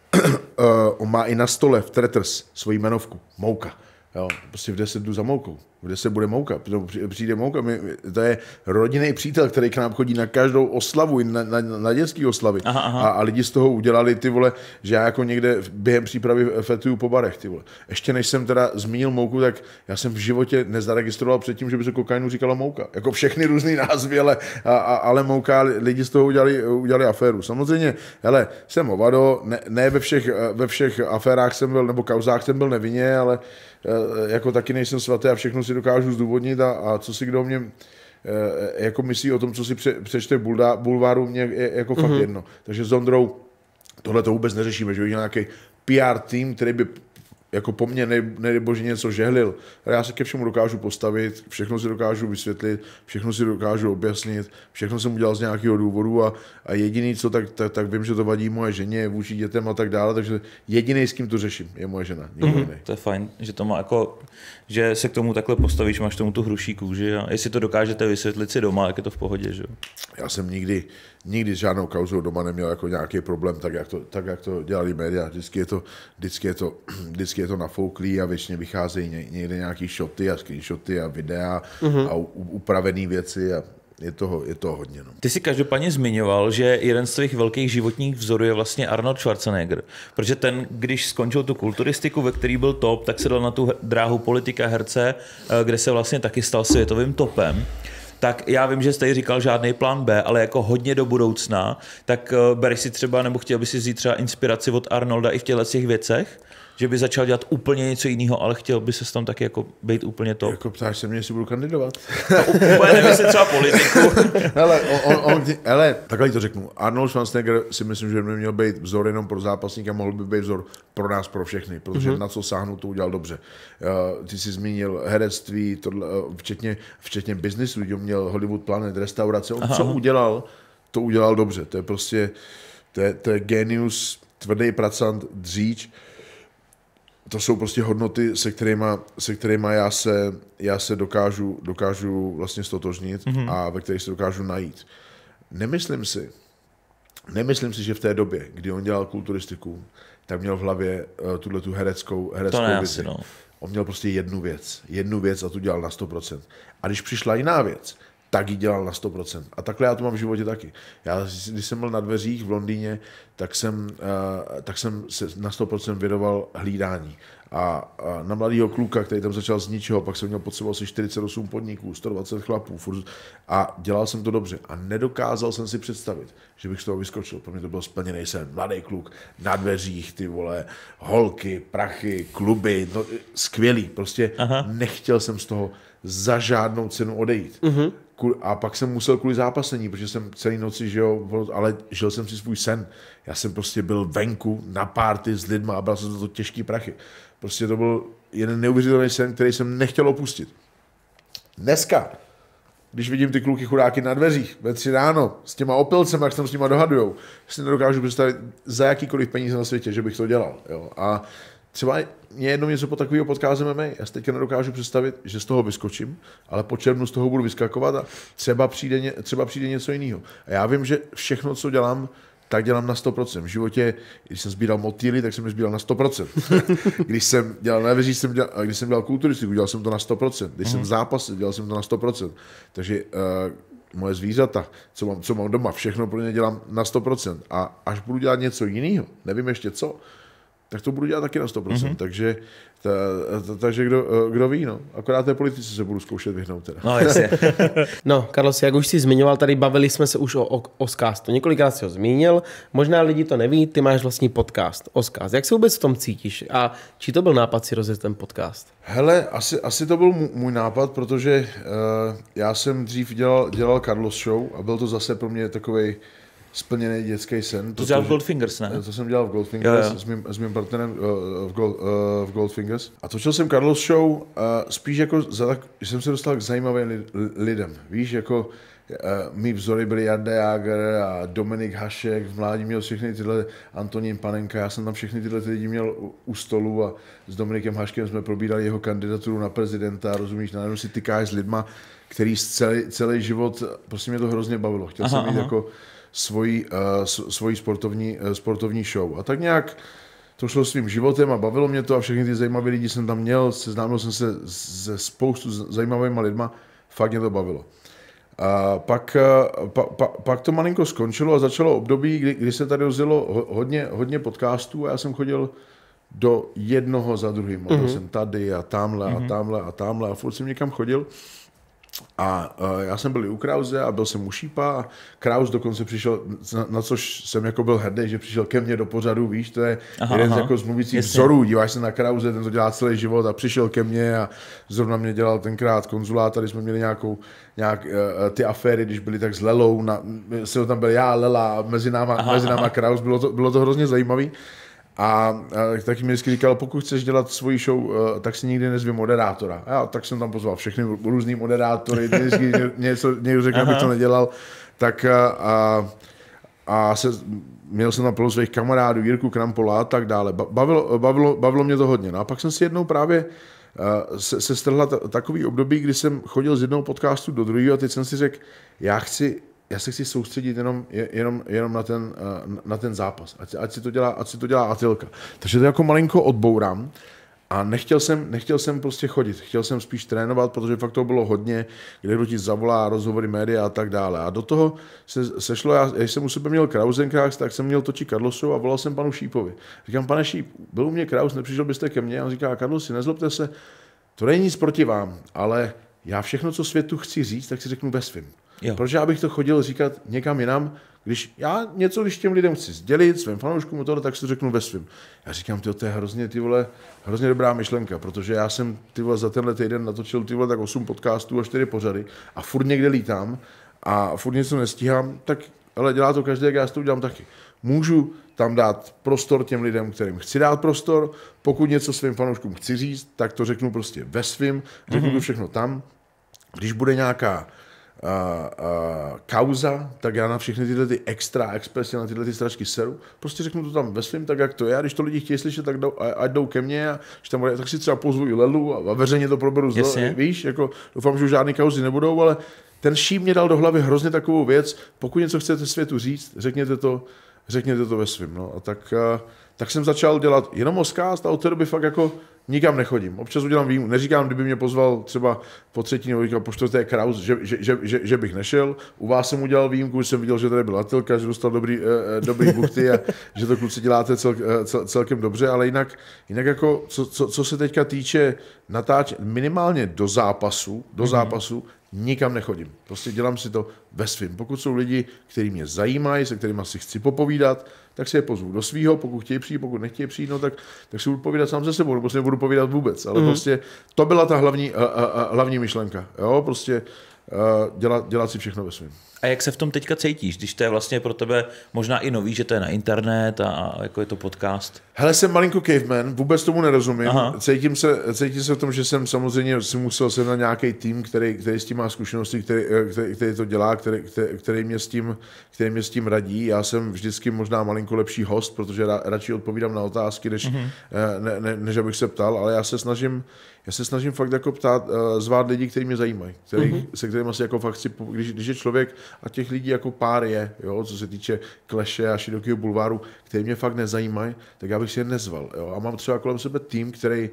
On má i na stole v Tretters svoji jmenovku. Mouka. Jo, prostě v 10 jdu za Moukou. V 10 bude Mouka. Přijde Mouka. To je rodinný přítel, který k nám chodí na každou oslavu, na dětský oslavy. A lidi z toho udělali, ty vole, že já jako někde během přípravy fetuju po barech, ty vole. Ještě než jsem teda zmínil Mouku, tak já jsem v životě nezaregistroval předtím, že by se kokainu říkala Mouka. Jako všechny různý názvy, ale Mouka, lidi z toho udělali aféru. Samozřejmě, hele, jsem hovado, ne ve všech aférách jsem byl, nebo kauzách jsem byl nevinně, ale jako taky nejsem svatý a všechno si dokážu zdůvodnit a co si kdo mě jako myslí o tom, co si přečte v bulváru, mě je jako fakt jedno. Takže s Ondrou tohle to vůbec neřešíme, že by měl nějaký PR tým, který by jako po mně nejbože něco žehlil. Ale já se ke všemu dokážu postavit, všechno si dokážu vysvětlit, všechno si dokážu objasnit, všechno jsem udělal z nějakého důvodu a jediný co, tak vím, že to vadí moje ženě, vůči dětem a tak dále, takže jediný, s kým to řeším, je moje žena. To je fajn, že to má jako, že se k tomu takhle postavíš, máš tomu tu hruší kůži a jestli to dokážete vysvětlit si doma, jak je to v pohodě, že jo? Já jsem nikdy s žádnou kauzou doma neměl jako nějaký problém, tak jak to dělali média. Vždycky je to nafouklý a většině vycházejí někde nějaký shoty a screenshoty a videa a upravené věci a je to hodně. No. Ty jsi každopádně zmiňoval, že jeden z tvých velkých životních vzorů je vlastně Arnold Schwarzenegger, protože ten, když skončil tu kulturistiku, ve který byl top, tak se dal na tu dráhu politika herce, kde se vlastně taky stal světovým topem. Tak já vím, že jsi tady říkal žádný plán B, ale jako hodně do budoucna, tak bereš si třeba, nebo chtěl bys si vzít třeba inspiraci od Arnolda i v těchto věcech? Že by začal dělat úplně něco jiného, ale chtěl by se tam taky jako být úplně top. Jako ptáš se mě, jestli budu kandidovat. Úplně nemyslím třeba politiku. Hele, takhle to řeknu. Arnold Schwarzenegger si myslím, že by měl být vzor jenom pro zápasníka, mohl by být vzor pro nás, pro všechny, protože na co sáhnout, to udělal dobře. Ty jsi zmínil herectví, tohle, včetně biznisu, kdy měl Hollywood Planet, restaurace. On co udělal, to udělal dobře. To je prostě, to je genius, tvrdý pracant, dříč. To jsou prostě hodnoty, se kterýma já se dokážu vlastně stotožnit a ve kterých se dokážu najít. Nemyslím si, že v té době, kdy on dělal kulturistiku, tak měl v hlavě tu hereckou vizi. No. On měl prostě jednu věc a tu dělal na 100%. A když přišla jiná věc, tak ji dělal na 100%. A takhle já to mám v životě taky. Když jsem byl na dveřích v Londýně, tak jsem se na 100% věnoval hlídání. A na mladýho kluka, který tam začal z ničeho, pak jsem měl pod sebou asi 48 podniků, 120 chlapů a dělal jsem to dobře. A nedokázal jsem si představit, že bych z toho vyskočil. Pro mě to byl splněný sen. Mladý kluk na dveřích, ty vole, holky, prachy, kluby, no, skvělý. Prostě nechtěl jsem z toho za žádnou cenu odejít. A pak jsem musel kvůli zápasení, protože jsem celý noci žil, ale žil jsem si svůj sen. Já jsem prostě byl venku na party s lidma a bral jsem za to těžký prachy. Prostě to byl jeden neuvěřitelný sen, který jsem nechtěl opustit. Dneska, když vidím ty kluky chudáky na dveřích ve 3 ráno s těma opilcema, jak se tam s nima dohadujou, si nedokážu představit za jakýkoliv peníze na světě, že bych to dělal. Jo. A třeba mě jednou něco po takového podcastu MMA. Já si teďka nedokážu představit, že z toho vyskočím, ale po červnu z toho budu vyskakovat a třeba přijde něco jiného. A já vím, že všechno, co dělám, tak dělám na 100%. V životě, když jsem sbíral motýly, tak jsem je sbíral na 100%. Když jsem dělal na veří, když jsem dělal kulturistiku, dělal jsem to na 100%. Když jsem zápasil, dělal jsem to na 100%. Takže moje zvířata, co mám doma, všechno pro ně dělám na 100%. A až budu dělat něco jiného, nevím ještě co, tak to budu dělat taky na 100%. Takže kdo ví, no. Akorát té politice se budu zkoušet vyhnout teda. No, jasně. No, Carlos, jak už jsi zmiňoval, tady bavili jsme se už o Oscastu. Několikrát jsi ho zmínil, možná lidi to neví, ty máš vlastní podcast, Oscast. Jak se vůbec v tom cítíš a či to byl nápad si rozjet ten podcast? Hele, asi to byl můj nápad, protože já jsem dřív dělal Carlos Show a byl to zase pro mě takovej splněný dětský sen. To dělal v Goldfingers, ne? To jsem dělal v Goldfingers s mým partnerem v Goldfingers. A točil jsem Carlos Show spíš jako že jsem se dostal k zajímavým lidem. Víš, jako mý vzory byli Jarda Jágr a Dominik Hašek, v mládí měl všechny tyhle, Antonín Panenka, já jsem tam všechny tyhle lidi měl u stolu a s Dominikem Haškem jsme probírali jeho kandidaturu na prezidenta, rozumíš, najednou si tykáš s lidma, který celý život, prostě mě to hrozně bavilo. Chtěl jsem mít jako svoji sportovní show. A tak nějak to šlo svým životem a bavilo mě to a všechny ty zajímavé lidi jsem tam měl, seznámil jsem se se spoustu zajímavými lidma, fakt mě to bavilo. A pak to malinko skončilo a začalo období, kdy se tady rozjelo hodně podcastů a já jsem chodil do jednoho za druhým. Byl jsem tady a tamhle a furt jsem někam chodil. A já jsem byl i u Krause a byl jsem u Šípa a Kraus dokonce přišel, na což jsem jako byl hrdý, že přišel ke mně do pořadu, víš, to je jeden z jako z mluvících vzorů, díváš se na Krause, ten to dělá celý život a přišel ke mně a zrovna mě dělal tenkrát konzulát, tady jsme měli ty aféry, když byly tak s Lelou, jsem tam byl já, Lela, mezi náma Kraus, bylo to hrozně zajímavý. A taky mi vždycky říkal, pokud chceš dělat svoji show, tak si nikdy nezvi moderátora. A já tak jsem tam pozval všechny různý moderátory, vždycky někdo řekl, abych to nedělal. Tak měl jsem tam plno svých kamarádů, Jirku Krampola a tak dále. Bavilo mě to hodně. No a pak jsem si jednou právě se strhla takový období, kdy jsem chodil z jednoho podcastu do druhého a teď jsem si řekl, já se chci soustředit jenom na ten zápas. Ať si to dělá Atilka. Takže to jako malinko odbourám A nechtěl jsem prostě chodit, chtěl jsem spíš trénovat, protože fakt toho bylo hodně, kde kdo ti zavolá, rozhovory, média a tak dále. A do toho se sešlo, já jsem u sebe měl Krausenkách, tak jsem měl točit Carlosu a volal jsem panu Šípovi. Říkám, pane Šíp, byl u mě Kraus, nepřišel byste ke mně? A on říká, Carlosi, nezlobte se, to není nic proti vám, ale já všechno, co světu chci říct, tak si řeknu ve svým. Proč já bych to chodil říkat někam jinam, když těm lidem chci sdělit, svým fanouškům tohle, tak si to řeknu ve svým. Já říkám, to je hrozně dobrá myšlenka, protože já jsem za tenhle týden natočil tak 8 podcastů a 4 pořady a furt někde lítám a furt něco nestíhám, tak ale dělá to každý, jak já to udělám taky. Můžu tam dát prostor těm lidem, kterým chci dát prostor, pokud něco svým fanouškům chci říct, tak to řeknu prostě ve svým, řeknu to všechno tam. Když bude nějaká kauza, tak já na všechny tyhle ty extra expresy, na tyhle ty stračky seru, prostě řeknu to tam ve svým, tak jak to je, a když to lidi chtějí slyšet, tak ať jdou ke mně a tak si třeba pozvu i Lelu a veřejně to proberu, víš, jako doufám, že už žádný kauzy nebudou, ale ten Šíp mě dal do hlavy hrozně takovou věc, pokud něco chcete světu říct, řekněte to ve svým, no, a tak jsem začal dělat jenom Oscast a od té doby fakt jako nikam nechodím. Občas udělám výjimku. Neříkám, kdyby mě pozval třeba po 3. nebo po 4. Kraus, že bych nešel. U vás jsem udělal výjimku, že jsem viděl, že tady byl Atilka, že dostal dobrý buchty a že to kluci děláte celkem dobře, ale jinak jako, co se teďka týče minimálně do zápasu, nikam nechodím. Prostě dělám si to ve svým. Pokud jsou lidi, kteří mě zajímají, se kterými si chci popovídat, tak si je pozvu do svýho, pokud chtějí přijít, pokud nechtějí přijít, no tak si budu povídat sám se sebou, nebo si nebudu povídat vůbec. Ale prostě to byla ta hlavní myšlenka. Jo? Prostě dělat si všechno ve svým. A jak se v tom teďka cítíš, když to je vlastně pro tebe možná i nový, že to je na internet a jako je to podcast? Hele, jsem malinko caveman, vůbec tomu nerozumím. Cítím se v tom, že jsem samozřejmě si musel sehnat nějaký tým, který s tím má zkušenosti, který to dělá, který mě s tím radí. Já jsem vždycky možná malinko lepší host, protože radši odpovídám na otázky, než abych se ptal, ale já se snažím fakt jako zvát lidi, kteří mě zajímají, se kterými asi jako fakt chci, když je člověk a těch lidí jako pár je, jo, co se týče Clashe a širokého bulváru, který mě fakt nezajímají, tak já bych si je nezval. Jo. A mám třeba kolem sebe tým,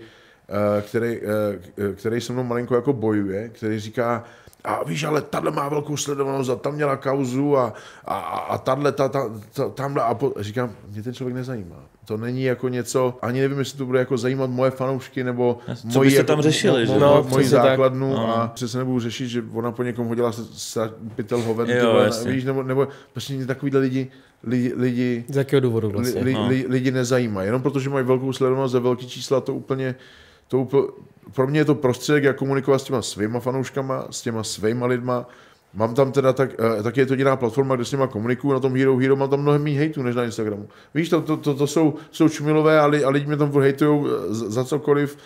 který se mnou malinko jako bojuje, který říká, a víš, ale tahle má velkou sledovanost a tam měla kauzu a tamhle a říkám, mě ten člověk nezajímá. To není jako něco, ani nevím, jestli to bude jako zajímat moje fanoušky nebo moji jako, tam řešili, moji základnu a přece nebudu řešit, že ona po někom hodila pytel hoven, víš, nebo prostě takovýhle lidi z jakého důvodu vlastně? Lidi nezajímají, jenom protože mají velkou sledovanost a velký čísla, pro mě je to prostředek, jak komunikovat s těma svýma fanouškama, s těma svýma lidma. Mám tam teda taky je to jediná platforma, kde s nima komunikuju, na tom Hero, mám tam mnohem méně hejtů než na Instagramu. Víš, to jsou čumilové a lidi mě tam hejtujou za cokoliv.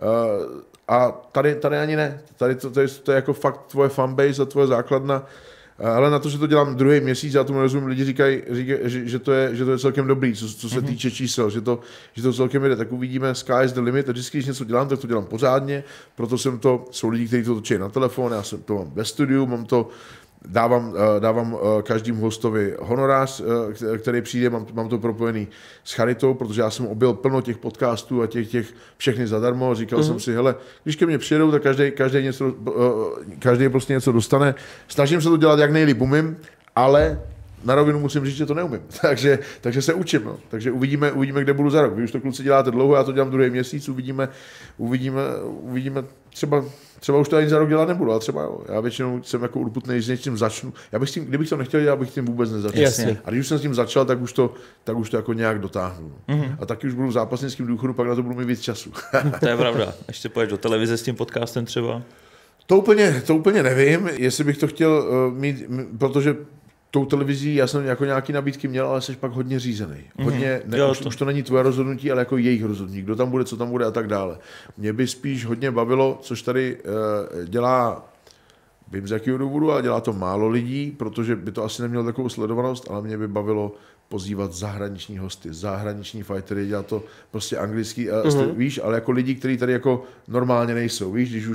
A tady ani ne. To je jako fakt tvoje fanbase a tvoje základna. Ale na to, že to dělám druhý měsíc, já tomu rozumím, lidi říkají, že to je celkem dobrý, co se týče čísel, že to celkem jde, tak uvidíme, sky is the limit, a vždycky, když něco dělám, tak to dělám pořádně, proto jsou lidi, kteří to točí na telefon, já to mám ve studiu, dávám každému hostovi honorář, který přijde, mám to propojený s charitou, protože já jsem objel plno těch podcastů a těch všechny zadarmo. Říkal jsem si, hele, když ke mně přijedou, tak každý prostě něco dostane. Snažím se to dělat, jak nejlíp umím, ale na rovinu musím říct, že to neumím. Takže se učím. No. Takže uvidíme, kde budu za rok. Vy už to kluci děláte dlouho, já to dělám druhý měsíc, uvidíme třeba už to ani za rok dělat nebudu, ale třeba jo. Já většinou jsem jako urputnej, že s něčím začnu. Kdybych to nechtěl dělat, bych tím vůbec nezačal. Jasně. A když už jsem s tím začal, tak už to jako nějak dotáhnu. A taky už budu v zápasnickém důchodu, pak na to budu mít víc času. To je pravda. Ještě půjdeš do televize s tím podcastem třeba? To úplně nevím, jestli bych to chtěl mít, protože tou televizí já jsem jako nějaký nabídky měl, ale jsi pak hodně řízený. Už to není tvoje rozhodnutí, ale jako jejich rozhodnutí. Kdo tam bude, co tam bude a tak dále. Mě by spíš hodně bavilo, což tady dělá, vím z jakého důvodu, ale dělá to málo lidí, protože by to asi nemělo takovou sledovanost, ale mě by bavilo pozývat zahraniční hosty, zahraniční fightery, dělat to prostě anglický, víš, ale jako lidi, kteří tady jako normálně nejsou, víš,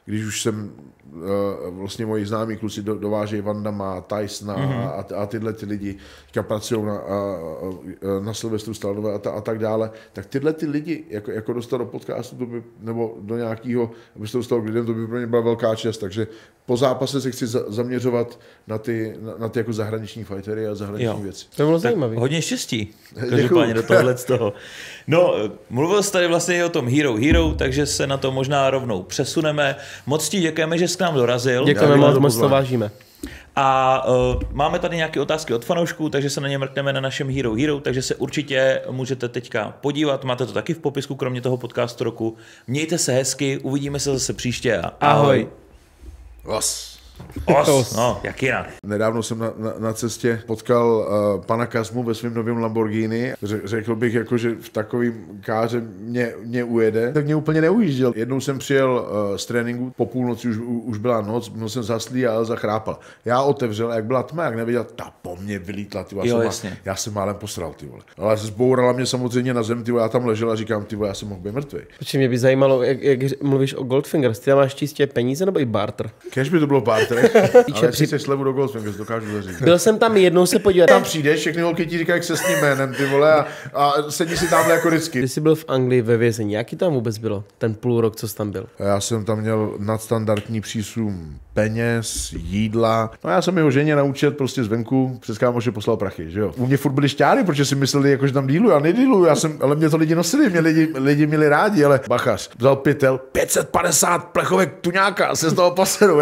když už jsem vlastně moji známí kluci dovážejí Vandama, Tysona a tyhle ty lidi, kteří pracují na Silvestru Stalinové a tak dále, tak tyhle ty lidi jako dostat do podcastu to by, nebo do nějakého, aby se dostal k lidem, to by pro mě byla velká čest, takže po zápase se chci zaměřovat na ty jako zahraniční fightery a zahraniční věci. To bylo zajímavé. Hodně štěstí, každopádně do tohohle z toho. No, mluvil jsi tady vlastně o tom Hero, takže se na to možná rovnou přesuneme. Moc ti děkujeme, že jsi k nám dorazil. Děkujeme, moc to vážíme. A máme tady nějaké otázky od fanoušků, takže se na ně mrkneme na našem Hero, takže se určitě můžete teďka podívat. Máte to taky v popisku, kromě toho podcastu roku. Mějte se hezky, uvidíme se zase příště a ahoj. Os. No, jak jinak. Nedávno jsem na cestě potkal pana Kazmu ve svém novém Lamborghini. Řekl bych, jako, že v takovým káře mě ujede. Tak mě úplně neujížděl. Jednou jsem přijel z tréninku, po půlnoci už byla noc, byl jsem zaslý a Elza chrápal. Já otevřel, jak byla tma, jak nevěděl, ta po mně vylítla, ty vole. Já jsem málem posral, ty vole. Ale zbourala mě samozřejmě na zem, ty vole, já tam ležel a říkám, ty vole, já jsem mohl být mrtvý. Protože mě by zajímalo, jak mluvíš o Goldfingers, ty tam máš čistě peníze nebo i barter? Kež by to bylo barter. Ale jestli chceš slevu do Goldfingers, dokážu říct. Byl jsem tam jednou se podívat. Tam přijdeš, všechny holky ti říkají, jak se s ním jménem, ty vole, a sedí si tamhle jako vždycky. Ty jsi byl v Anglii ve vězení, jaký tam vůbec bylo? Ten půl rok, co jsi tam byl? Já jsem tam měl nadstandardní přísun peněz, jídla. No já jsem jeho ženě naučil prostě zvenku, přes kámoše poslal prachy, že jo. U mě furt byli šťáry, protože si mysleli, jako, že tam díluju, já nedíluju, ale mě to lidi nosili, mě lidi měli rádi, ale bachař vzal pytel, 550 plechovek tuňáka a se z toho poseru.